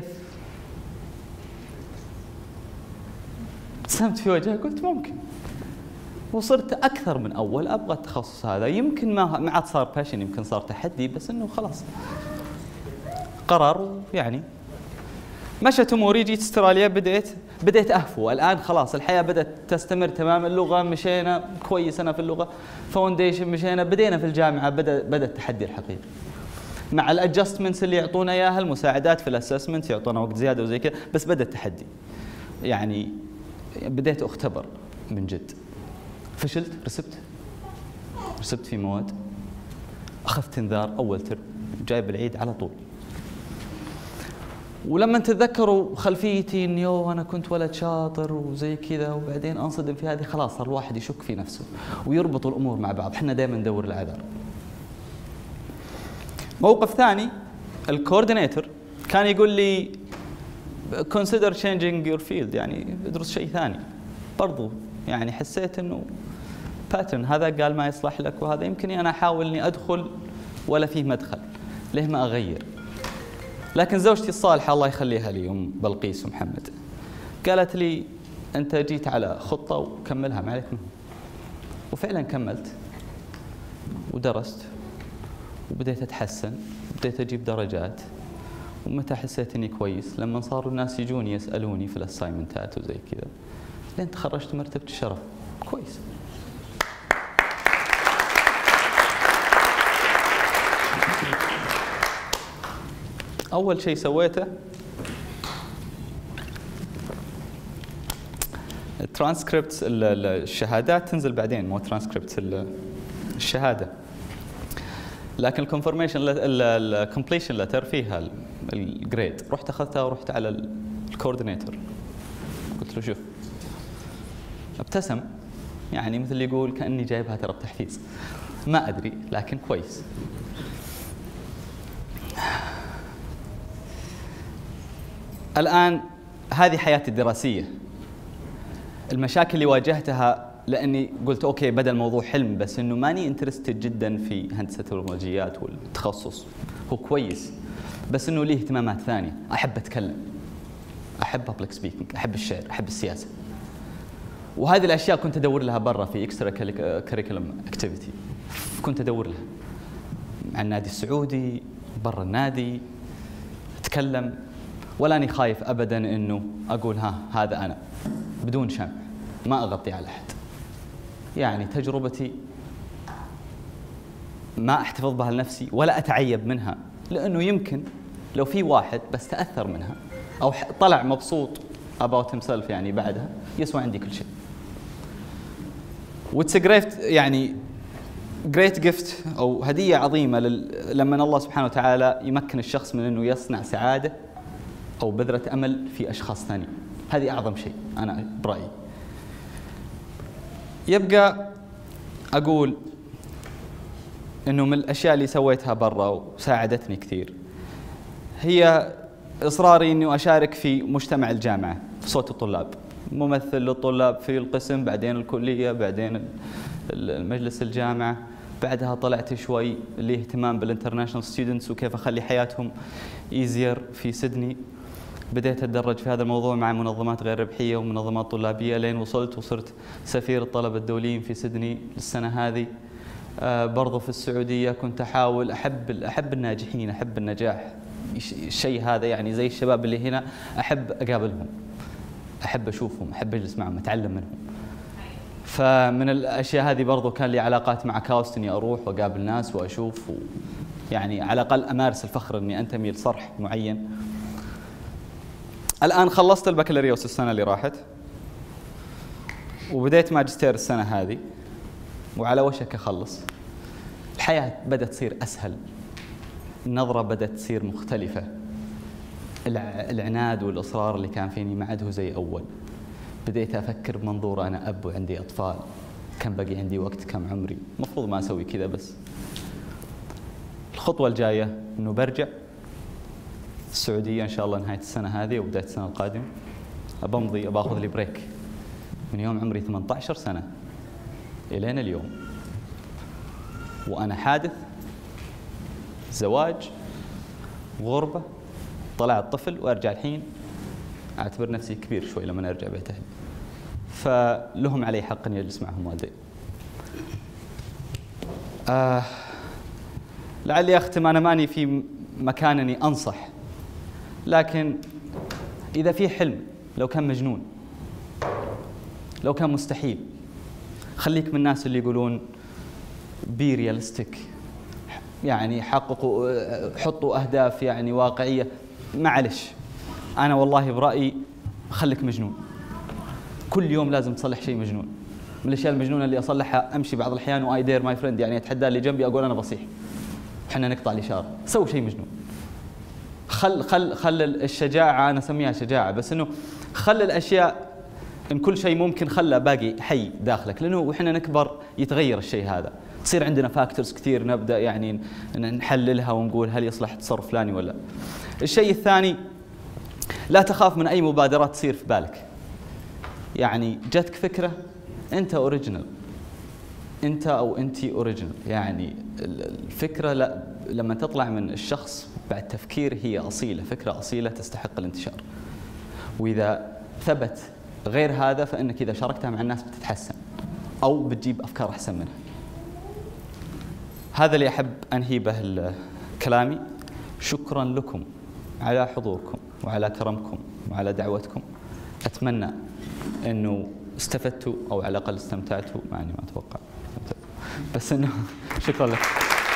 ابتسمت في وجهه قلت ممكن، وصرت أكثر من أول أبغى التخصص هذا. يمكن ما ما عاد صار باشن، يمكن صار تحدي، بس إنه خلاص قرار. يعني مشت أموري، جيت استراليا، بديت بديت أهفو. الآن خلاص الحياة بدأت تستمر تمام. اللغة مشينا كويس، أنا في اللغة فاونديشن مشينا، بدينا في الجامعة، بدأ بدأ التحدي الحقيقي مع الادجستمنتس اللي يعطونا اياها، المساعدات في الاسسمنت يعطونا وقت زياده وزي كذا. بس بدأ التحدي، يعني بديت اختبر من جد. فشلت، رسبت رسبت في مواد، اخذت انذار اول ترم، جايب العيد على طول. ولما تتذكروا خلفيتي اني يو انا كنت ولد شاطر وزي كذا، وبعدين انصدم في هذه، خلاص صار الواحد يشك في نفسه ويربط الامور مع بعض. احنا دائما ندور العذر. موقف ثاني، الكوردينيتور كان يقول لي consider changing your field، يعني ادرس شيء ثاني. برضو يعني حسيت انه باترن، هذا قال ما يصلح لك، وهذا يمكن انا احاول اني ادخل ولا فيه مدخل، ليه ما اغير؟ لكن زوجتي الصالحه الله يخليها لي، ام بلقيس ومحمد، قالت لي انت جيت على خطه وكملها ما عليك منه. وفعلا كملت ودرست وبديت اتحسن، بديت اجيب درجات، ومتى حسيت اني كويس؟ لما صاروا الناس يجوني يسالوني في الاسايمنتات وزي كذا، لين تخرجت مرتبه الشرف. كويس. اول شيء سويته الترانسكريبت، الشهادات تنزل بعدين، مو ترانسكريبت الشهاده، لكن الكونفرميشن الكومبليشن لتر فيها الجريد. رحت اخذتها ورحت على الكوردينيتور قلت له شوف، ابتسم يعني مثل اللي يقول كاني جايبها ترى بتحفيز، ما ادري لكن كويس. الان هذه حياتي الدراسيه. المشاكل اللي واجهتها لاني قلت اوكي بدا الموضوع حلم، بس انه ماني انترستد جدا في هندسه البرمجيات والتخصص. هو كويس بس انه ليه اهتمامات ثانيه. احب اتكلم، احب بابليك سبيكينج، احب الشعر، احب السياسه. وهذه الاشياء كنت ادور لها برا في اكسترا كريكولم اكتيفيتي، كنت ادور لها مع النادي السعودي، برا النادي، اتكلم، ولا اني خايف ابدا انه اقول ها هذا انا، بدون شمع، ما اغطي على احد. يعني تجربتي ما احتفظ بها لنفسي ولا اتعيب منها، لانه يمكن لو في واحد بس تاثر منها او طلع مبسوط about himself يعني بعدها، يسوى عندي كل شيء. واتس جريت يعني جريت جيفت او هديه عظيمه لما الله سبحانه وتعالى يمكن الشخص من انه يصنع سعاده او بذره امل في اشخاص ثانيين. هذه اعظم شيء انا برايي. يبقى اقول انه من الاشياء اللي سويتها برا وساعدتني كثير هي اصراري اني اشارك في مجتمع الجامعه، في صوت الطلاب، ممثل للطلاب في القسم، بعدين الكليه، بعدين المجلس الجامعه، بعدها طلعت شوي لي اهتمام بالانترناشونال ستودنتس وكيف اخلي حياتهم ايزير في سيدني. بديت اتدرج في هذا الموضوع مع منظمات غير ربحيه ومنظمات طلابيه لين وصلت وصرت سفير الطلبه الدوليين في سيدني السنه هذه. آه برضو في السعوديه كنت احاول احب احب الناجحين، احب النجاح، الشيء هذا يعني زي الشباب اللي هنا احب اقابلهم، احب اشوفهم، احب اجلس معهم، اتعلم منهم. فمن الاشياء هذه برضو كان لي علاقات مع كاوست اني اروح واقابل ناس واشوف، يعني على الاقل امارس الفخر اني انتمي لصرح معين. الآن خلصت البكالوريوس السنة اللي راحت وبديت ماجستير السنة هذه وعلى وشك أخلص. الحياة بدأت تصير أسهل، النظرة بدأت تصير مختلفة، العناد والإصرار اللي كان فيني ما عاد هو زي أول. بديت أفكر بمنظور أنا أب وعندي أطفال، كم بقي عندي وقت، كم عمري، مفروض ما أسوي كذا. بس الخطوة الجاية إنه برجع السعودية إن شاء الله نهاية السنة هذه وبداية السنة القادمة. أبمضي أباخذ لي بريك من يوم عمري ثمانية عشر سنة إلين اليوم، وأنا حادث، زواج، غربة، طلعت طفل، وأرجع الحين أعتبر نفسي كبير شوي لما أرجع بيت أهلي. فلهم علي حق أن يجلس معهم والدي. آه لعلي أختم، أنا ماني في مكان أني أنصح، لكن إذا في حلم لو كان مجنون، لو كان مستحيل، خليك من الناس اللي يقولون بي ريالستيك، يعني حققوا، حطوا أهداف يعني واقعية. معلش أنا والله برأيي خليك مجنون، كل يوم لازم تصلح شيء مجنون. من الأشياء المجنونة اللي أصلحها أمشي بعض الأحيان وآي دير ماي فريند، يعني أتحدى اللي جنبي أقول أنا بصيح، إحنا نقطع الإشارة، سوي شيء مجنون. خل خل خل الشجاعة، أنا أسميها شجاعة، بس إنه خل الأشياء، إن كل شيء ممكن خله باقي حي داخلك، لأنه وإحنا نكبر يتغير الشيء هذا، تصير عندنا فاكتورز كثير نبدأ يعني نحللها ونقول هل يصلح تصرف فلاني ولا. الشيء الثاني، لا تخاف من أي مبادرات تصير في بالك. يعني جتك فكرة، أنت أوريجينال، أنت أو أنتي أوريجينال، يعني الفكرة لا لما تطلع من الشخص بعد تفكير هي أصيلة، فكرة أصيلة تستحق الانتشار. وإذا ثبت غير هذا فإنك إذا شاركتها مع الناس بتتحسن أو بتجيب أفكار أحسن منها. هذا اللي أحب أنهي به كلامي. شكرا لكم على حضوركم وعلى كرمكم وعلى دعوتكم. أتمنى أنه استفدتوا أو على الأقل استمتعتوا، مع أني ما أتوقع، بس أنه شكرا لك.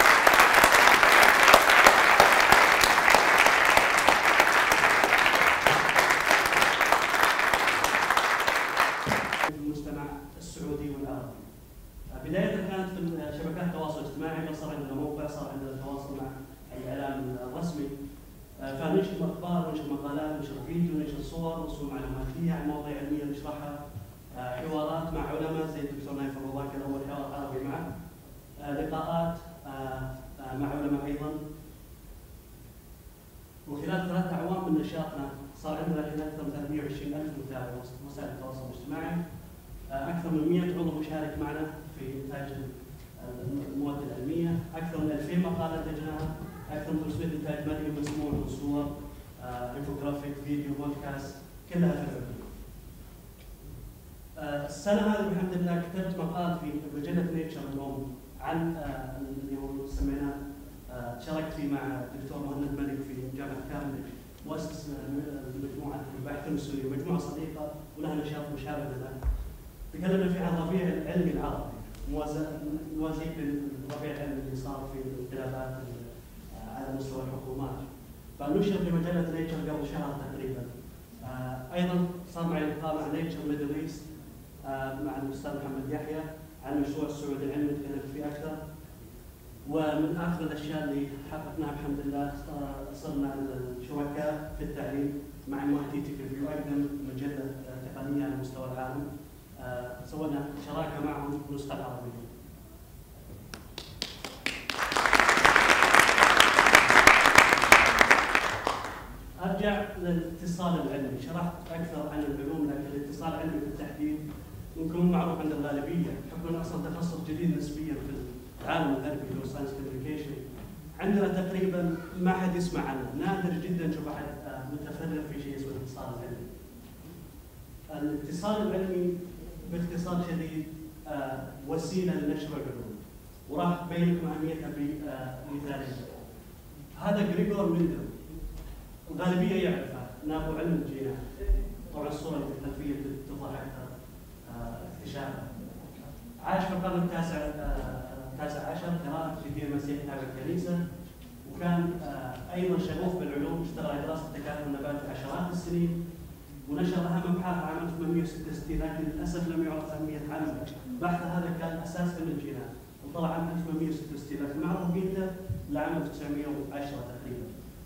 المجتمع السعودي والعربي. بداية كانت في شبكات التواصل الاجتماعي، صار عندنا موقع، صار عندنا تواصل مع الإعلام الرسمي، فننشر أخبار، ننشر مقالات، ننشر فيديو، ننشر صور، رسوم معلوماتية عن مواضيع علمية نشرحها، حوارات مع علماء زي الدكتور نايف الرضا كان أول حوار عربي معه، لقاءات مع علماء أيضا. وخلال ثلاث أعوام من نشاطنا صار عندنا الحين أكثر من ثلاثمئة وعشرين ألف متابع وسائل التواصل الاجتماعي، أكثر من مئة عضو مشارك معنا في إنتاج المواد العلمية، أكثر من ألفين مقالة أنتجناها، أكثر من خمسمئة إنتاج مرئي مسموع من صور، انفوجرافيك، فيديو، بودكاست، كلها في العلوم. السنة هذه بحمد الله كتبت مقال في مجلة نيتشر اليوم عن اللي هو سميناه، شاركت فيه مع الدكتور مهند ملك في جامعة كامبريدج، مؤسس مجموعة البحث المسؤولية، مجموعة صديقة ولها نشاط مشابه لنا. تكلمنا فيه عن الربيع العلمي العربي، موازيك للربيع العلمي اللي صار في الانقلابات على مستوى الحكومات. فنشر في مجلة نيتشر قبل شهر تقريبا. ايضا صار معي لقاء مع نيتشر ميدل ايست مع الاستاذ محمد يحيى عن مشروع السعودي العلمي، تكلمت فيه اكثر. ومن اخر الاشياء اللي حققناها بحمد الله صرنا شركاء في التعليم مع ام اي تي تك ريفيو، اقدم مجله تقنيه على مستوى العالم. سوينا شراكه معهم بالنسخه العربيه. ارجع للاتصال العلمي، شرحت اكثر عن العلوم، لكن الاتصال العلمي بالتحديد يمكن معروف عند الغالبيه، بحكم انه اصلا تخصص جديد نسبيا في العالم الغربي اللي هو ساينس كوميونيكيشن. عندنا تقريبا ما حد يسمع عنه، نادر جدا نشوف احد متفرغ في شيء اسمه الاتصال العلمي. الاتصال العلمي باختصار شديد وسيله لنشر العلوم، وراح ابين لكم اهميتها بمثالين. هذا غريغور مندل، الغالبيه يعرفها، نابو علم الجينات. طبعا الصوره اللي في الخلفيه توضح اكثر اكتشافها. عاش في القرن التاسع التاسع عشر، قراءة في دين المسيح تابع الكنيسة، وكان ايضا شغوف بالعلوم، اشتغل على دراسه التكاثر النباتي عشرات السنين، ونشر اهم ابحاثه عام ألف وثمانمئة وستة وستين، لكن للاسف لم يعرف اهميه عمله. بحثه هذا كان اساس علم الجينات، وطلع عام ألف وثمانمئة وستة وستين، لكن ما عرف قيمته لعام ألف وتسعمئة وعشرة تقريبا.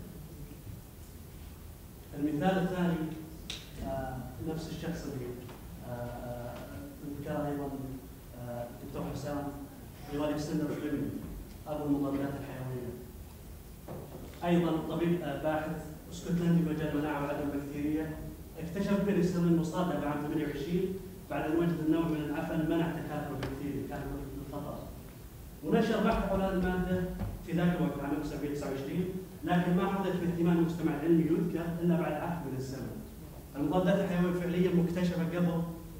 المثال الثاني آه نفس الشخص اللي آه ذكر ايضا آه الدكتور حسام، اللي هو الكسندر فليمنج، ابو المضادات الحيويه. ايضا طبيب آه باحث اسكتلندي مجال المناعه والعدوى البكتيريه، اكتشف بنسلين مصاب بعام ثمانية وعشرين بعد ان وجد النوع من العفن منع تكاثر البكتيريا، كان بالخطا. ونشر بحث حول هذه الماده في ذاك الوقت عام ألف وتسعمئة وتسعة وعشرين، لكن ما حدث في اهتمام المجتمع العلمي يذكر الا بعد عقد من الزمن. المضادات الحيويه فعليا مكتشفه قبل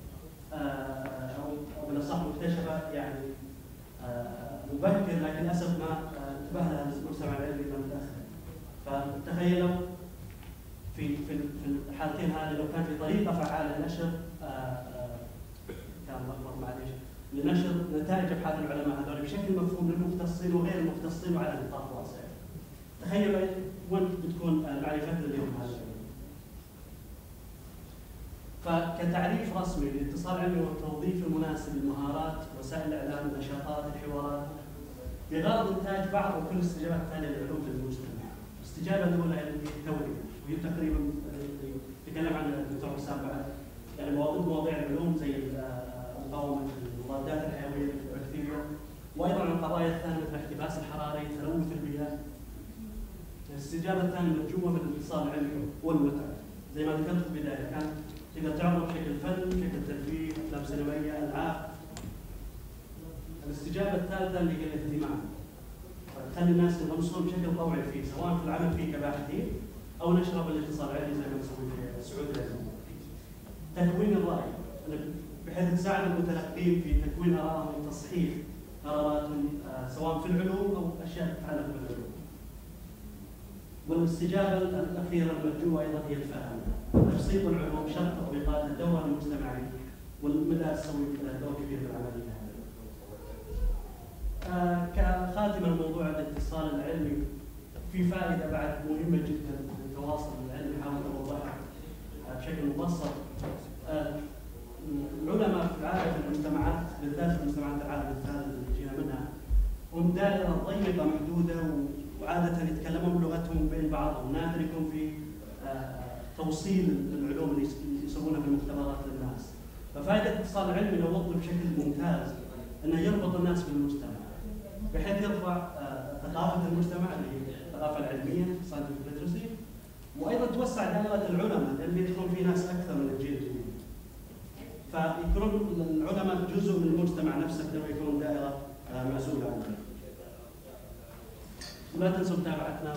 او بالاصح مكتشفه يعني مبكر، لكن للاسف ما انتبه لها المجتمع العلمي الا متاخر. فتخيلوا في في في الحالتين هذه لو كان في طريقه فعاله لنشر كان اكبر معليش لنشر نتائج ابحاث العلماء هذول بشكل مفهوم للمختصين وغير المختصين وعلى نطاق واسع. تخيلوا وين بتكون معرفتنا اليوم هذا. فكتعريف رسمي للاتصال العلمي هو التوظيف المناسب للمهارات، وسائل الاعلام، النشاطات، الحوارات، بغرض انتاج بعض وكل الاستجابات الثانيه للعلوم للمجتمع. الاستجابه الاولى هي التوعيه، وهي تقريبا تكلم عنها الدكتور حسام بعد، يعني مواضيع العلوم زي مقاومه المضادات الحيويه للبكتيريا، وايضا عن القضايا الثانيه مثل الاحتباس الحراري، تلوث البيئه. الاستجابه الثانيه المرجوه من الاتصال العلمي والمتعه، زي ما ذكرت في البدايه، كان تقدر تعرض بشكل فن، بشكل ترفيه، افلام سينمائيه، العاب. الاستجابه الثالثه اللي هي الاهتمام، تخلي الناس ينغمسون بشكل طوعي فيه، سواء في العمل فيه كباحثين او نشره بالاتصال العلمي زي ما نسوي في السعوديه العلمي. تكوين الراي بحيث تساعد المتلقين في تكوين ارائهم وتصحيح قراراتهم سواء في العلوم او اشياء تتعلق بالعلوم. والاستجابة الأخيرة المرجوة أيضا هي الفهم. تبسيط العلوم شرط تطبيقات الدور المجتمعي والمدى تسوي دور كبير في العملية. آه كخاتمة الموضوع الاتصال العلمي في فائدة بعد مهمة جدا للتواصل العلمي حاول أوضحها بشكل مبسط. آه العلماء في عادة المجتمعات بالذات المجتمعات العالم الثالث اللي جينا منها هم دائرة ضيقة محدودة وعادة يتكلمون بلغتهم بين بعضهم، نادر يكون في آه توصيل العلوم اللي يسوونها في المختبرات للناس. ففائدة الاتصال العلمي لو وضع بشكل ممتاز انه يربط الناس بالمجتمع بحيث يرفع آه ثقافة المجتمع اللي هي الثقافة العلمية scientific literacy، وايضا توسع دائرة العلماء لان يدخلون فيه ناس اكثر من الجيل الجديد. فيكونون العلماء جزء من المجتمع نفسه بدون يكون دائرة آه معزولة عنه. ولا تنسوا متابعتنا.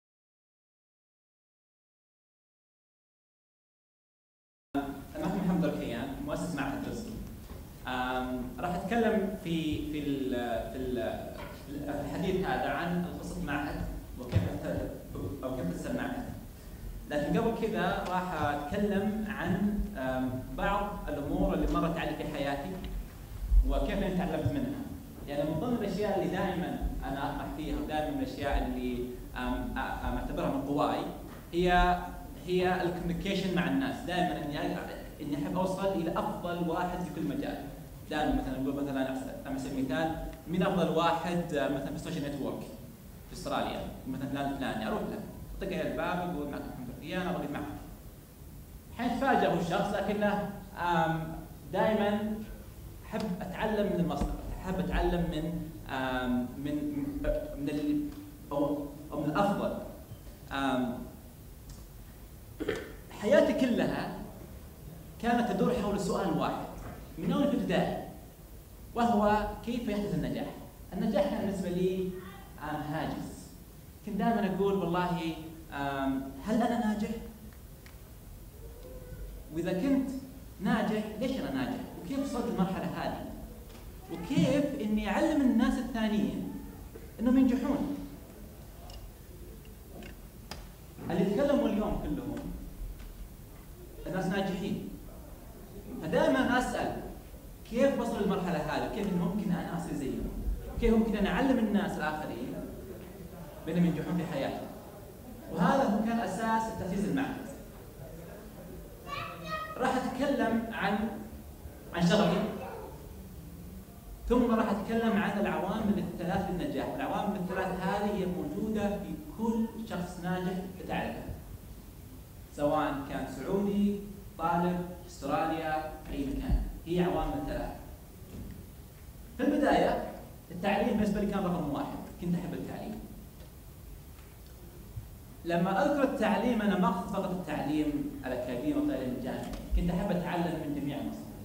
أنا محمد الركيان مؤسس معهد رزقي. راح أتكلم في في ال في ال في الحديث هذا عن قصة المعهد وكيف أو كيف تأسس المعهد. لكن قبل كذا راح أتكلم عن بعض الأمور اللي مرت علي في حياتي وكيف أنا تعلمت منها. يعني من ضمن الأشياء اللي دائما أنا أطمح فيها ودائما من الأشياء اللي أعتبرها من قواي هي هي الكوميونيكيشن مع الناس. دائما اني اني احب اوصل الى افضل واحد في كل مجال. دائما مثلا نقول مثلا على سبيل المثال مين افضل واحد مثلا في السوشيال نتورك في استراليا، مثلا فلان الفلاني اروح له اطق على الباب يقول معك محمد الركيان ابغى معك. الحين تفاجئ هو الشخص لكنه دائما احب اتعلم من المصدر، احب اتعلم من من من اللي او من الافضل. حياتي كلها كانت تدور حول سؤال واحد من يوم في الابتدائي، وهو كيف يحدث النجاح؟ النجاح كان بالنسبه لي هاجس. كنت دائما اقول والله هل انا ناجح؟ واذا كنت ناجح ليش انا ناجح؟ وكيف وصلت للمرحله هذه؟ وكيف اني اعلم الناس الثانيين انهم ينجحون؟ اللي يتكلموا اليوم كلهم الناس ناجحين. فدائما اسال كيف وصلوا للمرحله هذه؟ كيف ممكن انا اصير زيهم؟ كيف ممكن انا اعلم الناس الاخرين بانهم ينجحون في حياتهم؟ وهذا هو كان اساس تاسيس المعهد. راح اتكلم عن عن شغلي، ثم راح اتكلم عن العوامل الثلاث للنجاح. العوامل الثلاث هذه هي موجوده في كل شخص ناجح تعرفه، سواء كان سعودي، طالب، استراليا، اي مكان. هي عوامل ثلاث. في البدايه التعليم بالنسبه لي كان رقم واحد، كنت احب التعليم. لما اذكر التعليم انا ما اقصد فقط التعليم الاكاديمي والتعليم الجامعي، كنت احب اتعلم من جميع المصادر.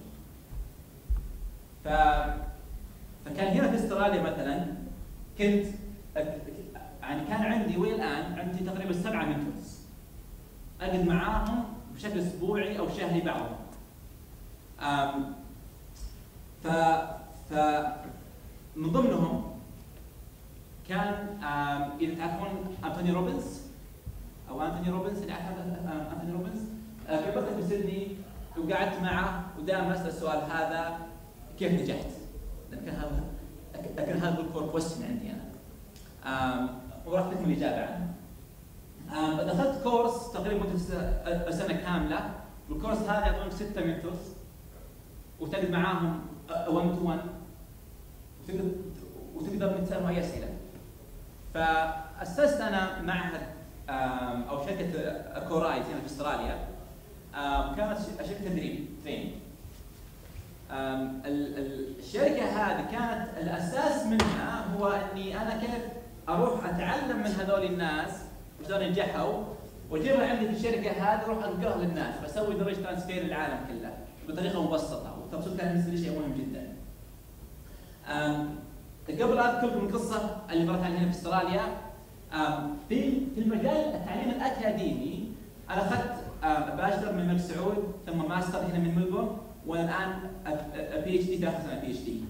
ف فكان هنا في استراليا مثلا كنت يعني كان عندي والان عندي تقريبا سبعه منتورز اقعد معاهم بشكل اسبوعي او شهري بعضهم. أم ف ف من ضمنهم كان اذا تعرفون انتوني روبنز او انتوني روبنز اللي عارف انتوني روبنز، في بطل في سيدني وقعدت معه ودائما اسال السؤال هذا كيف نجحت؟ لكن هذا لكن هذا هو الكور كويستشن عندي انا. وراح لكم الاجابه عنه. دخلت كورس تقريبا مده سنه كامله، والكورس هذا يعطونك سته منتورز وتقعد معاهم واحد تو واحد وتقدر وتقدر تسالهم اي اسئله. فاسست انا معهد او شركه كورايز هنا في استراليا، كانت شركه تدريب تريننج. الشركه هذه كانت الاساس منها هو اني انا كيف اروح اتعلم من هذول الناس شلون نجحوا واجيبها عندي في الشركه هذه اروح انقلها للناس، بسوي درجه ترانسفير للعالم كله بطريقه مبسطه، والتبسيط كان بالنسبه لي شيء مهم جدا. قبل اذكر لكم القصه اللي مرت علي هنا في استراليا. في في المجال التعليم الاكاديمي انا اخذت باشلر من الملك سعود، ثم ماستر هنا من ملبورن، والان بي اتش دي ثالث سنه بي اتش دي.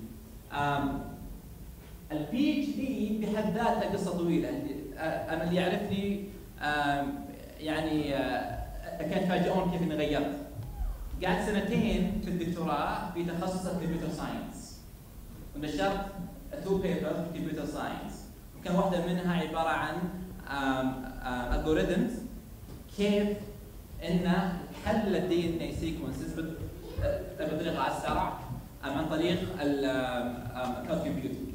البي اتش دي بحد ذاتها قصه طويله. انا اللي يعرفني يعني كانت تفاجئون كيف اني غيرت. قعدت سنتين في الدكتوراه في تخصص الكمبيوتر ساينس، ونشرت تو بيبرز في الكمبيوتر ساينس، وكان واحده منها عباره عن الجوريثمز كيف انه حل الدي ان اي سيكونسز بطريقه اسرع عن طريق الكلاود كومبيوتنج.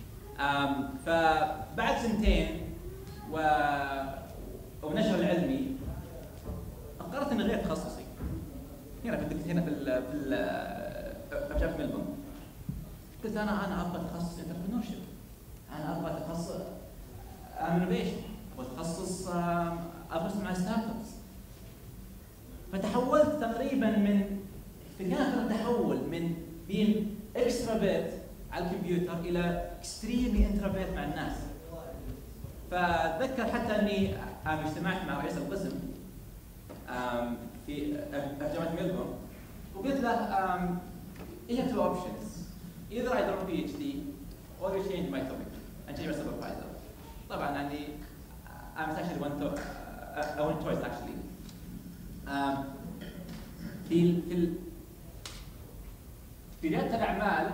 فبعد سنتين و... ونشر العلمي قررت اني اغير تخصصي هنا في الدكتور هنا في ال في ال في جامعه ملبورن. قلت انا انا ابغى تخصص انتربرنور شيب، انا ابغى تخصص انوفيشن، ابغى تخصص ابرز مع ستارت ابس. فتحولت تقريبا من في كان تحول من بين اكسترافيرت على الكمبيوتر الى اكستريملي انترافيرت مع الناس. فاتذكر حتى اني اجتمعت مع رئيس القسم في جامعه ملبورن وقلت له you have two options, either I do a PhD or you change my topic and change my supervisor. طبعا يعني I'm actually one to uh, one choice actually. um, في في في ريادة الأعمال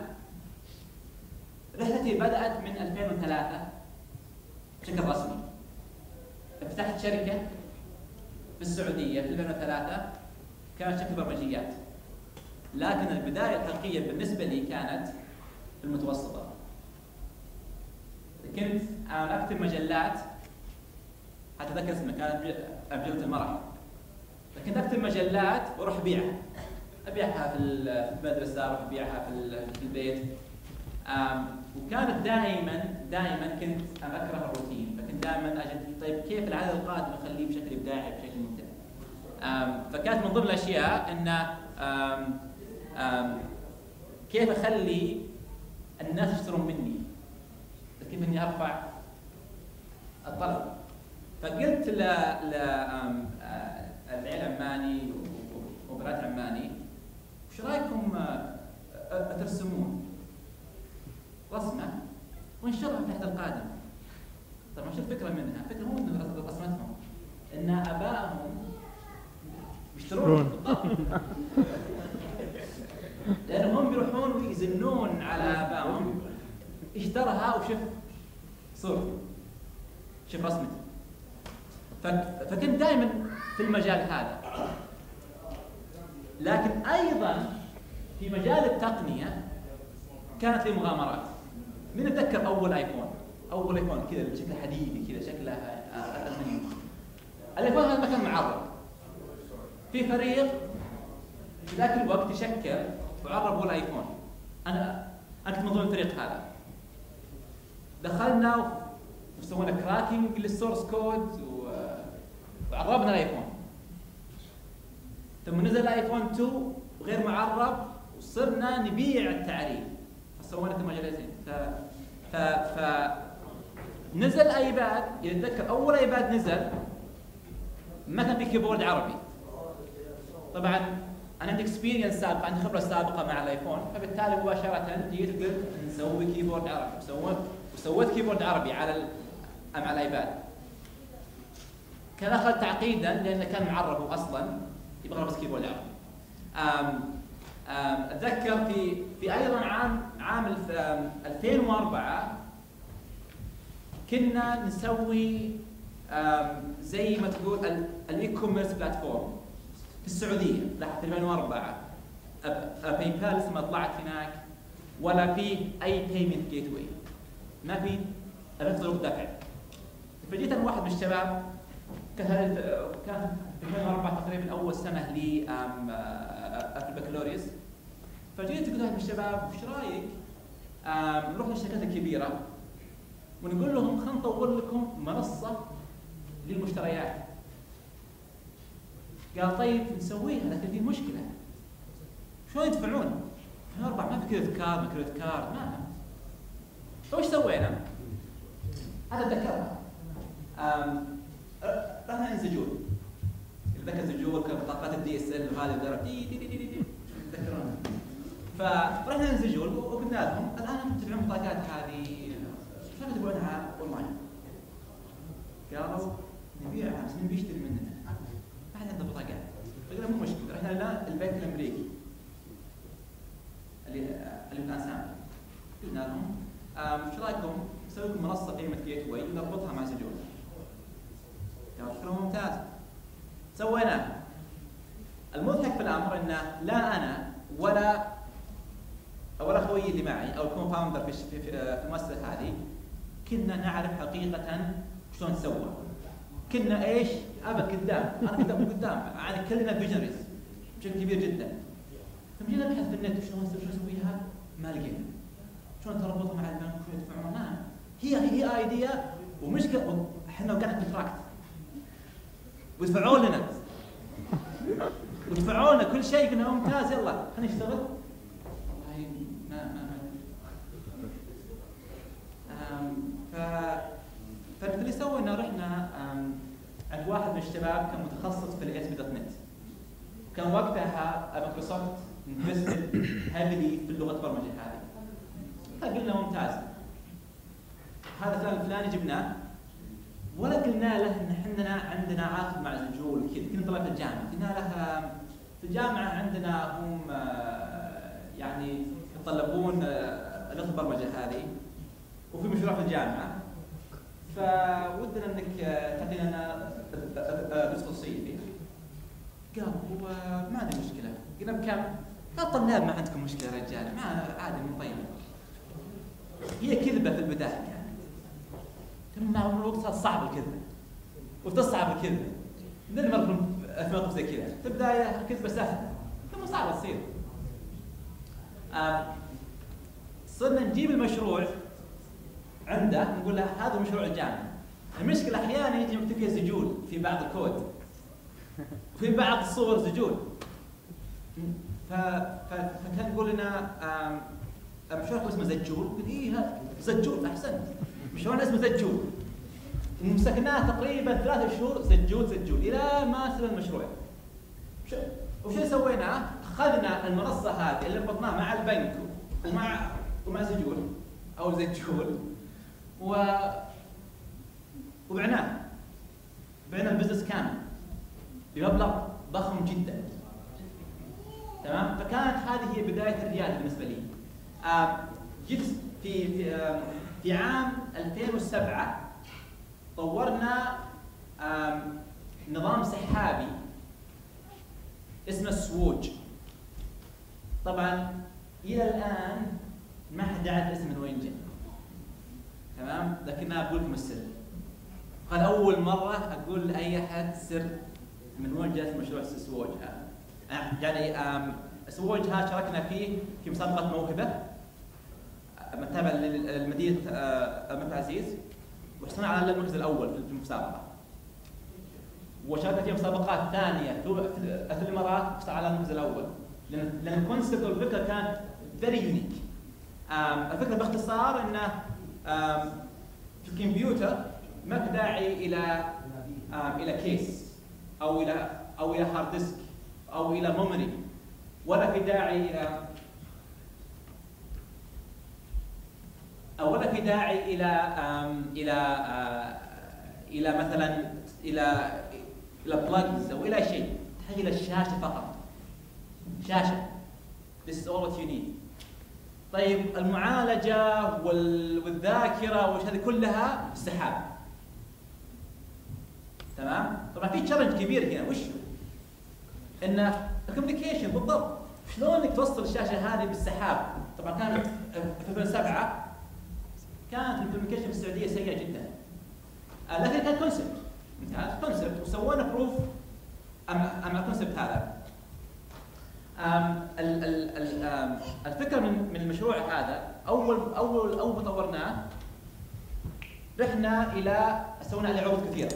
رحلتي بدأت من ألفين وثلاثة بشكل رسمي. فتحت شركة في السعودية في ألفين وثلاثة كانت شركة برمجيات، لكن البداية الحقيقية بالنسبة لي كانت في المتوسطة. كنت أكتب مجلات، حتى ذكر اسمها كانت مجلة المرح، كنت أكتب مجلات وأروح أبيعها أبيعها في المدرسة، أروح أبيعها في البيت. وكانت دائما دائما كنت أكره الروتين، فكنت دائما أجد طيب كيف العدد القادم أخليه بشكل إبداعي بشكل ممتع. فكانت من ضمن الأشياء أن أم أم كيف أخلي الناس يشترون مني، كيف إني أرفع الطلب. فقلت ل العيل عماني وبنات عماني وش رايكم ترسمون رسمه ونشرها في العهد القادم. طبعا شو الفكره منها؟ الفكره مو من رسمتهم، ان ابائهم يشترون لانهم يروحون ويزنون على ابائهم اشترها وشوف صورته شوف رسمته. فكنت دائما في المجال هذا. لكن ايضا في مجال التقنيه كانت لي مغامرات. من اتذكر اول ايفون، اول ايفون كذا شكله حديدي كذا شكله المنيوم. الايفون هذا ما كان معرض. في فريق في ذاك الوقت تشكل وعربوا الايفون. انا انا كنت من ضمن الفريق هذا. دخلنا وسوينا كراكنج للسورس كود وعربنا الايفون. ثم نزل الايفون اثنين غير معرب وصرنا نبيع التعريب. فسوينا مجالين. ف ف ف نزل ايباد، اذا اتذكر اول ايباد نزل ما كان في كيبورد عربي. طبعا انا عندي اكسبيرينس سابقه، عندي خبره سابقه مع الايفون، فبالتالي مباشره جيت قلت نسوي كيبورد عربي، وسويت وسويت كيبورد عربي على ال... مع الايباد. كان اخذ تعقيدا لانه كان معرب هو اصلا يبغى بس كيبورد عربي. أم أم اتذكر في في ايضا عام عام ألفين وأربعة كنا نسوي زي ما تقول الاي كوميرس بلاتفورم في السعوديه في ألفين وأربعة. باي بال لسه ما طلعت هناك ولا في اي بيمنت جيت واي، ما في ألف طرق دفع. فجيت انا واحد من الشباب كان كان في ألفين وأربعة تقريبا اول سنه لي في البكالوريوس. فجيت قلت لهم الشباب وش رايك نروح للشركات الكبيره ونقول لهم خلينا نطور لكم منصه للمشتريات. قال طيب نسويها لكن في مشكله، شلون يدفعون؟ ألفين وأربعة ما في كريدت كارد ما كريدت كارد ما. فوش سوينا؟ هذا اتذكرها. رحنا نزجول. ذكر زجول كان بطاقات الدي اس ال وهذه الدرجه دي دي دي دي تذكرونها. فرحنا نزجول وقلنا لهم الان تبيعون البطاقات هذه شلون تبيعونها اونلاين؟ قالوا نبيعها مين بيشتري مننا؟ ما حد عنده بطاقات. قلنا مو مشكله، رحنا لنا البنك الامريكي اللي اللي الان سامي. قلنا لهم ايش رايكم نسوي لكم منصه قيمه جيت واي ونربطها مع سجون؟ قالوا فكره ممتازه. سويناه. المضحك في الامر انه لا انا ولا ولا خويي اللي معي او الكون فاوندر في في في المؤسسه هذه كنا نعرف حقيقه شلون تسوى. كنا ايش؟ ابد قدام، انا قدام مو قدام، يعني كلنا فيجنريز بشكل كبير جدا. فجينا نبحث في النت شلون شلون نسويها؟ ما لقينا. شلون تربطها مع البنك وشلون يدفعون؟ ما هي هي ايديا ومشكله احنا وقعنا كونتراكت. ويدفعون لنا. ودفعوا لنا كل شيء قلنا ممتاز يلا خلينا نشتغل. والله ما ما ما ف فاللي سوينا رحنا عند واحد من الشباب كان متخصص في الاس بي دوت نت. كان وقتها مايكروسوفت انفستد هيفلي في اللغه البرمجه هذه. فقلنا ممتاز. هذا فلان الفلاني جبناه ولا قلنا له ان احنا عندنا عقد مع زجول كذا، كنا طلعنا في الجامعه، قلنا له في الجامعه عندنا هم يعني يتطلبون لغه البرمجه هذه وفي مشروع في الجامعه فودنا انك تعطينا درس خصوصيه فيها. قال هو ما عندي مشكله. قلنا بكم؟ قال طلاب ما عندكم مشكله يا رجال، ما عادي من طيب. هي كذبه في البدايه يعني. مع الوقت صار صعب الكذبه وتصعب الكذبه. من المرة في موقف زي كذا، في البدايه كذبه سهله ثم صعبه تصير. آه صرنا نجيب المشروع عنده نقول له هذا مشروع الجامعه. المشكله احيانا يجي مكتوب فيها سجول في بعض الكود وفي بعض الصور سجول. ف... ف... فكان يقول لنا مشروعكم اسمه زجول؟ قلت ايه زجول احسن. مشروعنا اسمه زجول. مسكناه تقريبا ثلاثة شهور زجول زجول الى ما سلم المشروع. وش سويناه؟ اخذنا المنصه هذه اللي ربطناها مع البنك ومع ومع زجول او زجول و وبعناه. بعنا البزنس كامل بمبلغ ضخم جدا. تمام؟ فكانت هذه هي بدايه الرياده بالنسبه لي. آه جيت في في, آه في عام ألفين وسبعة طورنا آه نظام سحابي اسمه سووج. طبعا الى الان ما حد يعرف اسم من وين جاء. تمام؟ لكن انا اقول لكم السر. هذا اول مره اقول لاي احد سر من وين جاء مشروع سووج هذا. يعني سووج هذا شاركنا فيه في مسابقه موهبه متابعه لمدينه الملك عزيز وحصلنا على المركز الاول في المسابقه. وشاركنا في مسابقات ثانيه في الامارات وحصلنا على المركز الاول لان لان الكونسبت والفكره كانت فيري يونيك. الفكره باختصار انه في الكمبيوتر ما في داعي الى الى كيس او الى او الى هارد ديسك او الى ميموري ولا في داعي الى او ولا في داعي الى الى الى مثلا الى الى بلاجز او الى شيء. تحتاج الى الشاشه فقط. شاشه. This is all what you need. طيب المعالجه والذاكره وش هذه كلها السحاب. تمام؟ طبعا في تشالنج كبير هنا وش هو؟ ان الكوميونيكيشن بالضبط شلون انك توصل الشاشه هذه بالسحاب؟ طبعا كانت في ألفين وسبعة كانت الكوميونيكيشن في السعوديه سيئه جدا. آه لكن كان كونسبت ممتاز كونسبت وسوينا بروف مع الكونسبت هذا. آم ال ال ال آم الفكره من من المشروع هذا اول اول اول ما طورناه رحنا الى سوينا عليه عروض كثيره.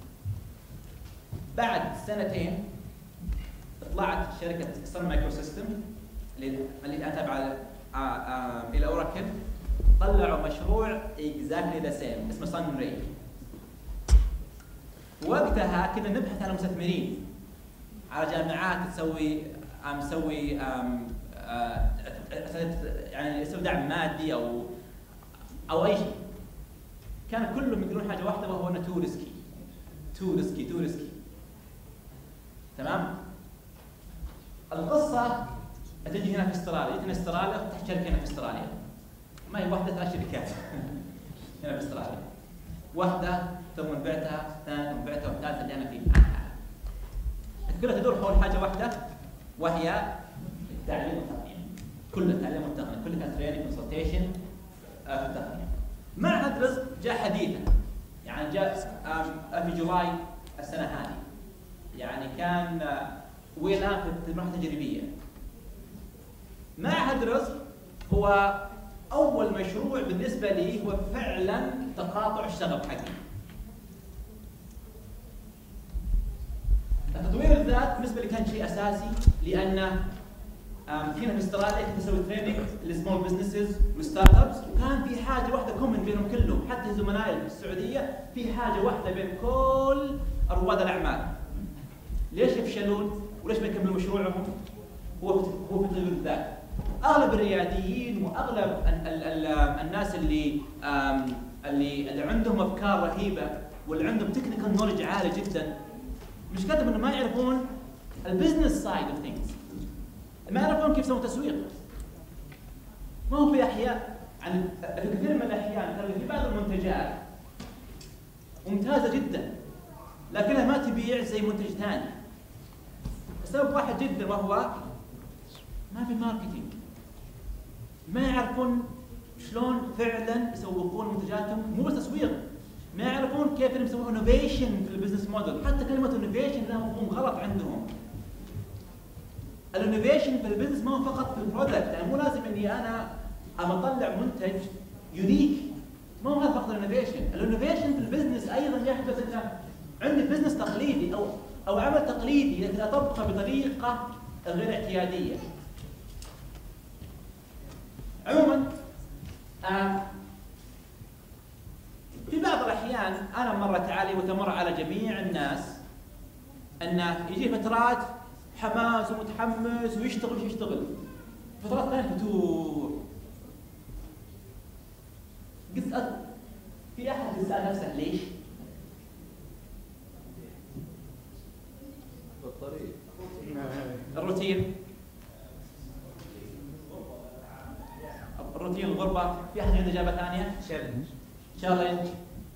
بعد سنتين طلعت شركه سن مايكرو سيستم اللي اللي الان تابعه الى اوراكل طلعوا مشروع اكزاكتلي ذا سيم اسمه سن ري. وقتها كنا نبحث عن مستثمرين على جامعات تسوي عم تسوي يعني يسوي دعم مادي او او اي شيء. كان كلهم يقولون حاجه واحده وهو انه تو ريسكي. تو ريسكي تو ريسكي. تمام؟ القصه تجي هنا في استراليا، جيت استراليا فتحت شركه هنا في استراليا. ما هي واحده ثلاث شركات هنا في استراليا. واحده ثم بعتها، ثانيه ثم بعتها، والثالثه اللي انا فيها. كلها تدور حول حاجه واحده وهي التعليم والتقنيه. كل التعليم والتقنيه، كل كان تريننج كونسلتيشن في التقنيه. معهد رزق جاء حديثا، يعني جاء في جولاي السنه هذه. يعني كان والان في المرحله التجريبيه. معهد رزق هو اول مشروع بالنسبه لي، هو فعلا تقاطع الشغف حقي. تطوير الذات بالنسبه لي كان شيء اساسي، لان فينا في استراليا كنت اسوي تريننج للسمول بزنسز والستارت ابس، وكان في حاجه واحده كومن بينهم كلهم، حتى زملائي في السعوديه في حاجه واحده بين كل رواد الاعمال. ليش يفشلون؟ وليش ما يكملوا مشروعهم؟ هو هو في تطوير الذات. اغلب الرياديين واغلب ال ال ال الناس اللي اللي اللي عندهم افكار رهيبه واللي عندهم تكنيكال نولج عالي جدا، مشكلتهم انه ما يعرفون البزنس سايد اوف ثينجز. ما يعرفون كيف يسوون تسويق. ما هو في احيان، يعني في كثير من الاحيان ترى في بعض المنتجات ممتازه جدا لكنها ما تبيع زي منتج ثاني. السبب واحد جدا، وهو ما في ماركتينج. ما يعرفون شلون فعلا يسوقون منتجاتهم، مو بس تسويق، ما يعرفون كيف يسوون انوفيشن في البزنس موديل. حتى كلمه انوفيشن لها مفهوم غلط عندهم. الانوفيشن في البزنس ما هو فقط في البرودكت، يعني مو لازم اني انا اما اطلع منتج يونيك، ما هو هذا فقط الانوفيشن. الانوفيشن في البزنس ايضا يحدث ان عندي بزنس تقليدي او او عمل تقليدي لكن اطبقه بطريقه غير اعتياديه. عموما آه في بعض الاحيان انا مرت علي وتمر على جميع الناس انه يجي فترات حماس ومتحمس ويشتغل ويشتغل، فترات ثانيه فتور. قلت أ... في احد يسال نفسه ليش؟ بالطريق الروتين الروتين الغربه. في احد عنده اجابه ثانيه؟ تشالنج تشالنج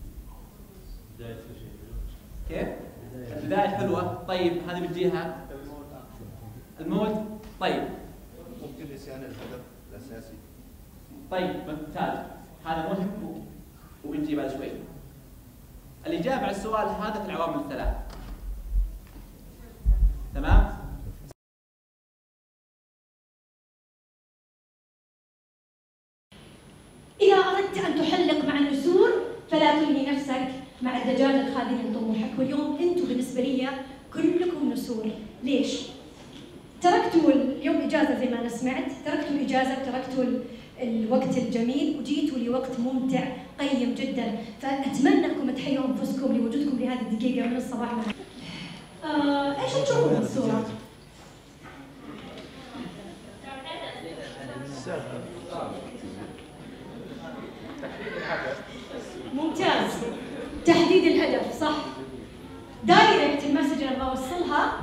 كيف؟ البدايه حلوه. طيب هذه بتجيها الموت. طيب ممكن نسيان الهدف الاساسي. طيب ممتاز، هذا مهم وبنجي بعد شوي. الاجابه على السؤال هذا في العوامل الثلاث. تمام؟ إذا أردت أن تحلق مع النسور فلا تلهي نفسك مع الدجاج الخالي من طموحك. واليوم أنتم بالنسبة لي كلكم نسور. ليش؟ تركتوا اليوم إجازة زي ما أنا سمعت، تركتوا الإجازة، تركتوا الوقت الجميل وجيتوا لوقت ممتع قيم جدا، فأتمنى أنكم تحيوا أنفسكم لوجودكم لهذه الدقيقة من الصباح. آه، إيش تشوفوا من الصورة؟ ممتاز، تحديد الهدف صح. دايركت المسج اللي ابغى اوصلها.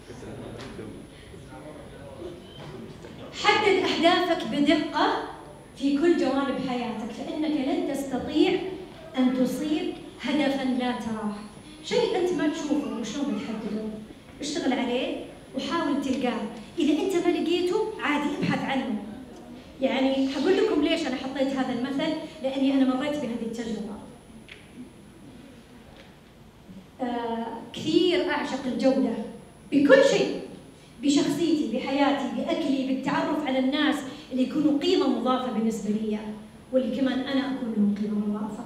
حدد اهدافك بدقه في كل جوانب حياتك، فانك لن تستطيع ان تصيب هدفا لا تراه. شيء انت ما تشوفه وشلون بتحدده؟ اشتغل عليه وحاول تلقاه. اذا انت ما لقيته عادي ابحث عنه. يعني حقول لكم ليش انا حطيت هذا المثل، لاني انا مريت بهذه التجربه. آه كثير اعشق الجوده بكل شيء، بشخصيتي، بحياتي، باكلي، بالتعرف على الناس اللي يكونوا قيمه مضافه بالنسبه لي، واللي كمان انا اكون لهم قيمه مضافه.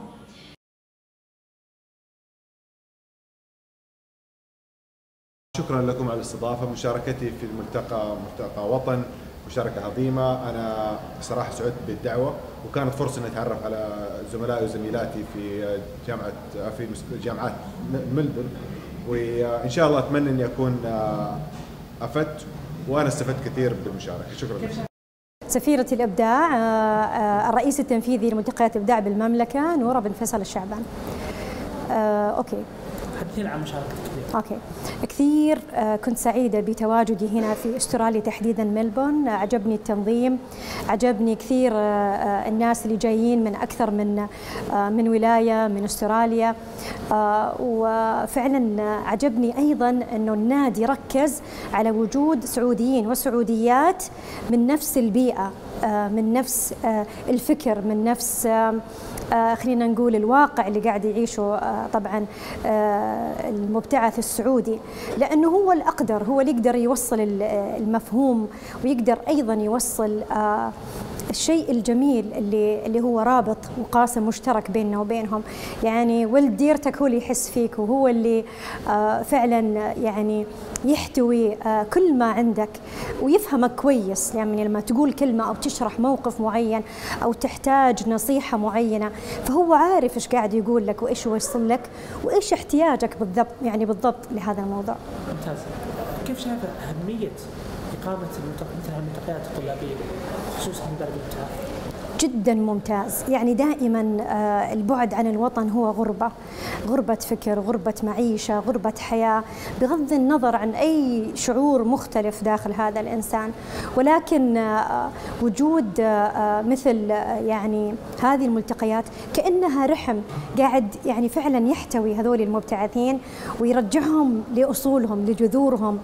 شكرا لكم على الاستضافه، مشاركتي في الملتقى ملتقى وطن مشاركة عظيمة. أنا بصراحة سعدت بالدعوة، وكانت فرصة إني أتعرف على زملائي وزميلاتي في جامعة في جامعات ملبورن، وإن شاء الله أتمنى إني أكون أفدت وأنا استفدت كثير بالمشاركة. شكرا لكم. سفيرة الإبداع الرئيس التنفيذي لملتقيات الإبداع بالمملكة نورة بن فيصل الشعبان. أوكي. كثير عن مشاركتك كثير. اوكي كثير كنت سعيده بتواجدي هنا في استراليا تحديدا ملبورن، عجبني التنظيم، عجبني كثير الناس اللي جايين من اكثر من من ولايه من استراليا، وفعلا عجبني ايضا انه النادي ركز على وجود سعوديين وسعوديات من نفس البيئه، من نفس الفكر، من نفس خلينا نقول الواقع اللي قاعد يعيشه طبعا المبتعث السعودي، لأنه هو الأقدر، هو اللي يقدر يوصل المفهوم ويقدر أيضا يوصل الشيء الجميل اللي اللي هو رابط وقاسم مشترك بيننا وبينهم. يعني ولد ديرتك هو اللي يحس فيك، وهو اللي فعلا يعني يحتوي كل ما عندك ويفهمك كويس. يعني لما تقول كلمة أو تشرح موقف معين أو تحتاج نصيحة معينة، فهو عارف إيش قاعد يقول لك وإيش يوصل لك وإيش احتياجك بالضبط، يعني بالضبط لهذا الموضوع. ممتاز. كيف شايفة أهمية إقامة مثل الملتقيات الطلابية خصوصا في درجة الابتعاث؟ جدا ممتاز. يعني دائما البعد عن الوطن هو غربة، غربة فكر، غربة معيشة، غربة حياة، بغض النظر عن أي شعور مختلف داخل هذا الإنسان. ولكن وجود مثل يعني هذه الملتقيات كأنها رحم قاعد يعني فعلا يحتوي هذول المبتعثين ويرجعهم لأصولهم، لجذورهم،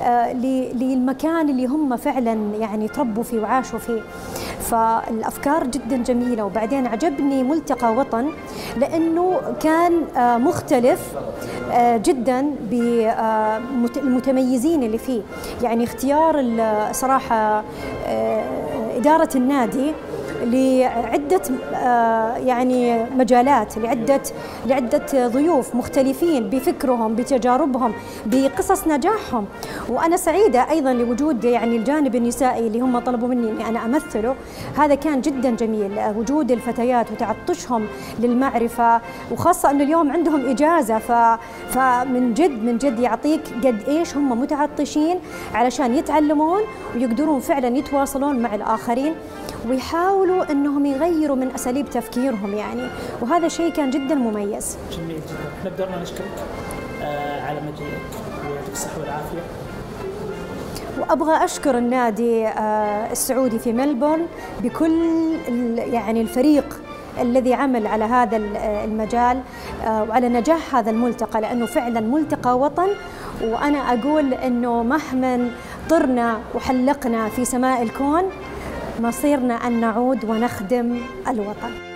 للمكان اللي هم فعلا يعني تربوا فيه وعاشوا فيه. فالأفكار جدا جميلة. وبعدين عجبني ملتقى وطن لأنه كان مختلف جدا بالمتميزين اللي فيه. يعني اختيار صراحة إدارة النادي لعدة يعني مجالات، لعدة لعدة ضيوف مختلفين بفكرهم، بتجاربهم، بقصص نجاحهم. وأنا سعيدة أيضا لوجود يعني الجانب النسائي اللي هم طلبوا مني أني أنا أمثله. هذا كان جدا جميل، وجود الفتيات وتعطشهم للمعرفة، وخاصة أنه اليوم عندهم إجازة، فمن جد من جد يعطيك قد إيش هم متعطشين علشان يتعلمون ويقدرون فعلا يتواصلون مع الآخرين ويحاولوا أنهم يغيروا من أساليب تفكيرهم يعني. وهذا شيء كان جدا مميز. جميل جدا. احنا بدورنا نشكرك آه على مجيئك ويعطيك الصحة والعافية. وأبغى أشكر النادي آه السعودي في ملبورن بكل يعني الفريق الذي عمل على هذا المجال آه وعلى نجاح هذا الملتقى، لأنه فعلا ملتقى وطن. وأنا أقول أنه مهما طرنا وحلقنا في سماء الكون، مصيرنا أن نعود ونخدم الوطن.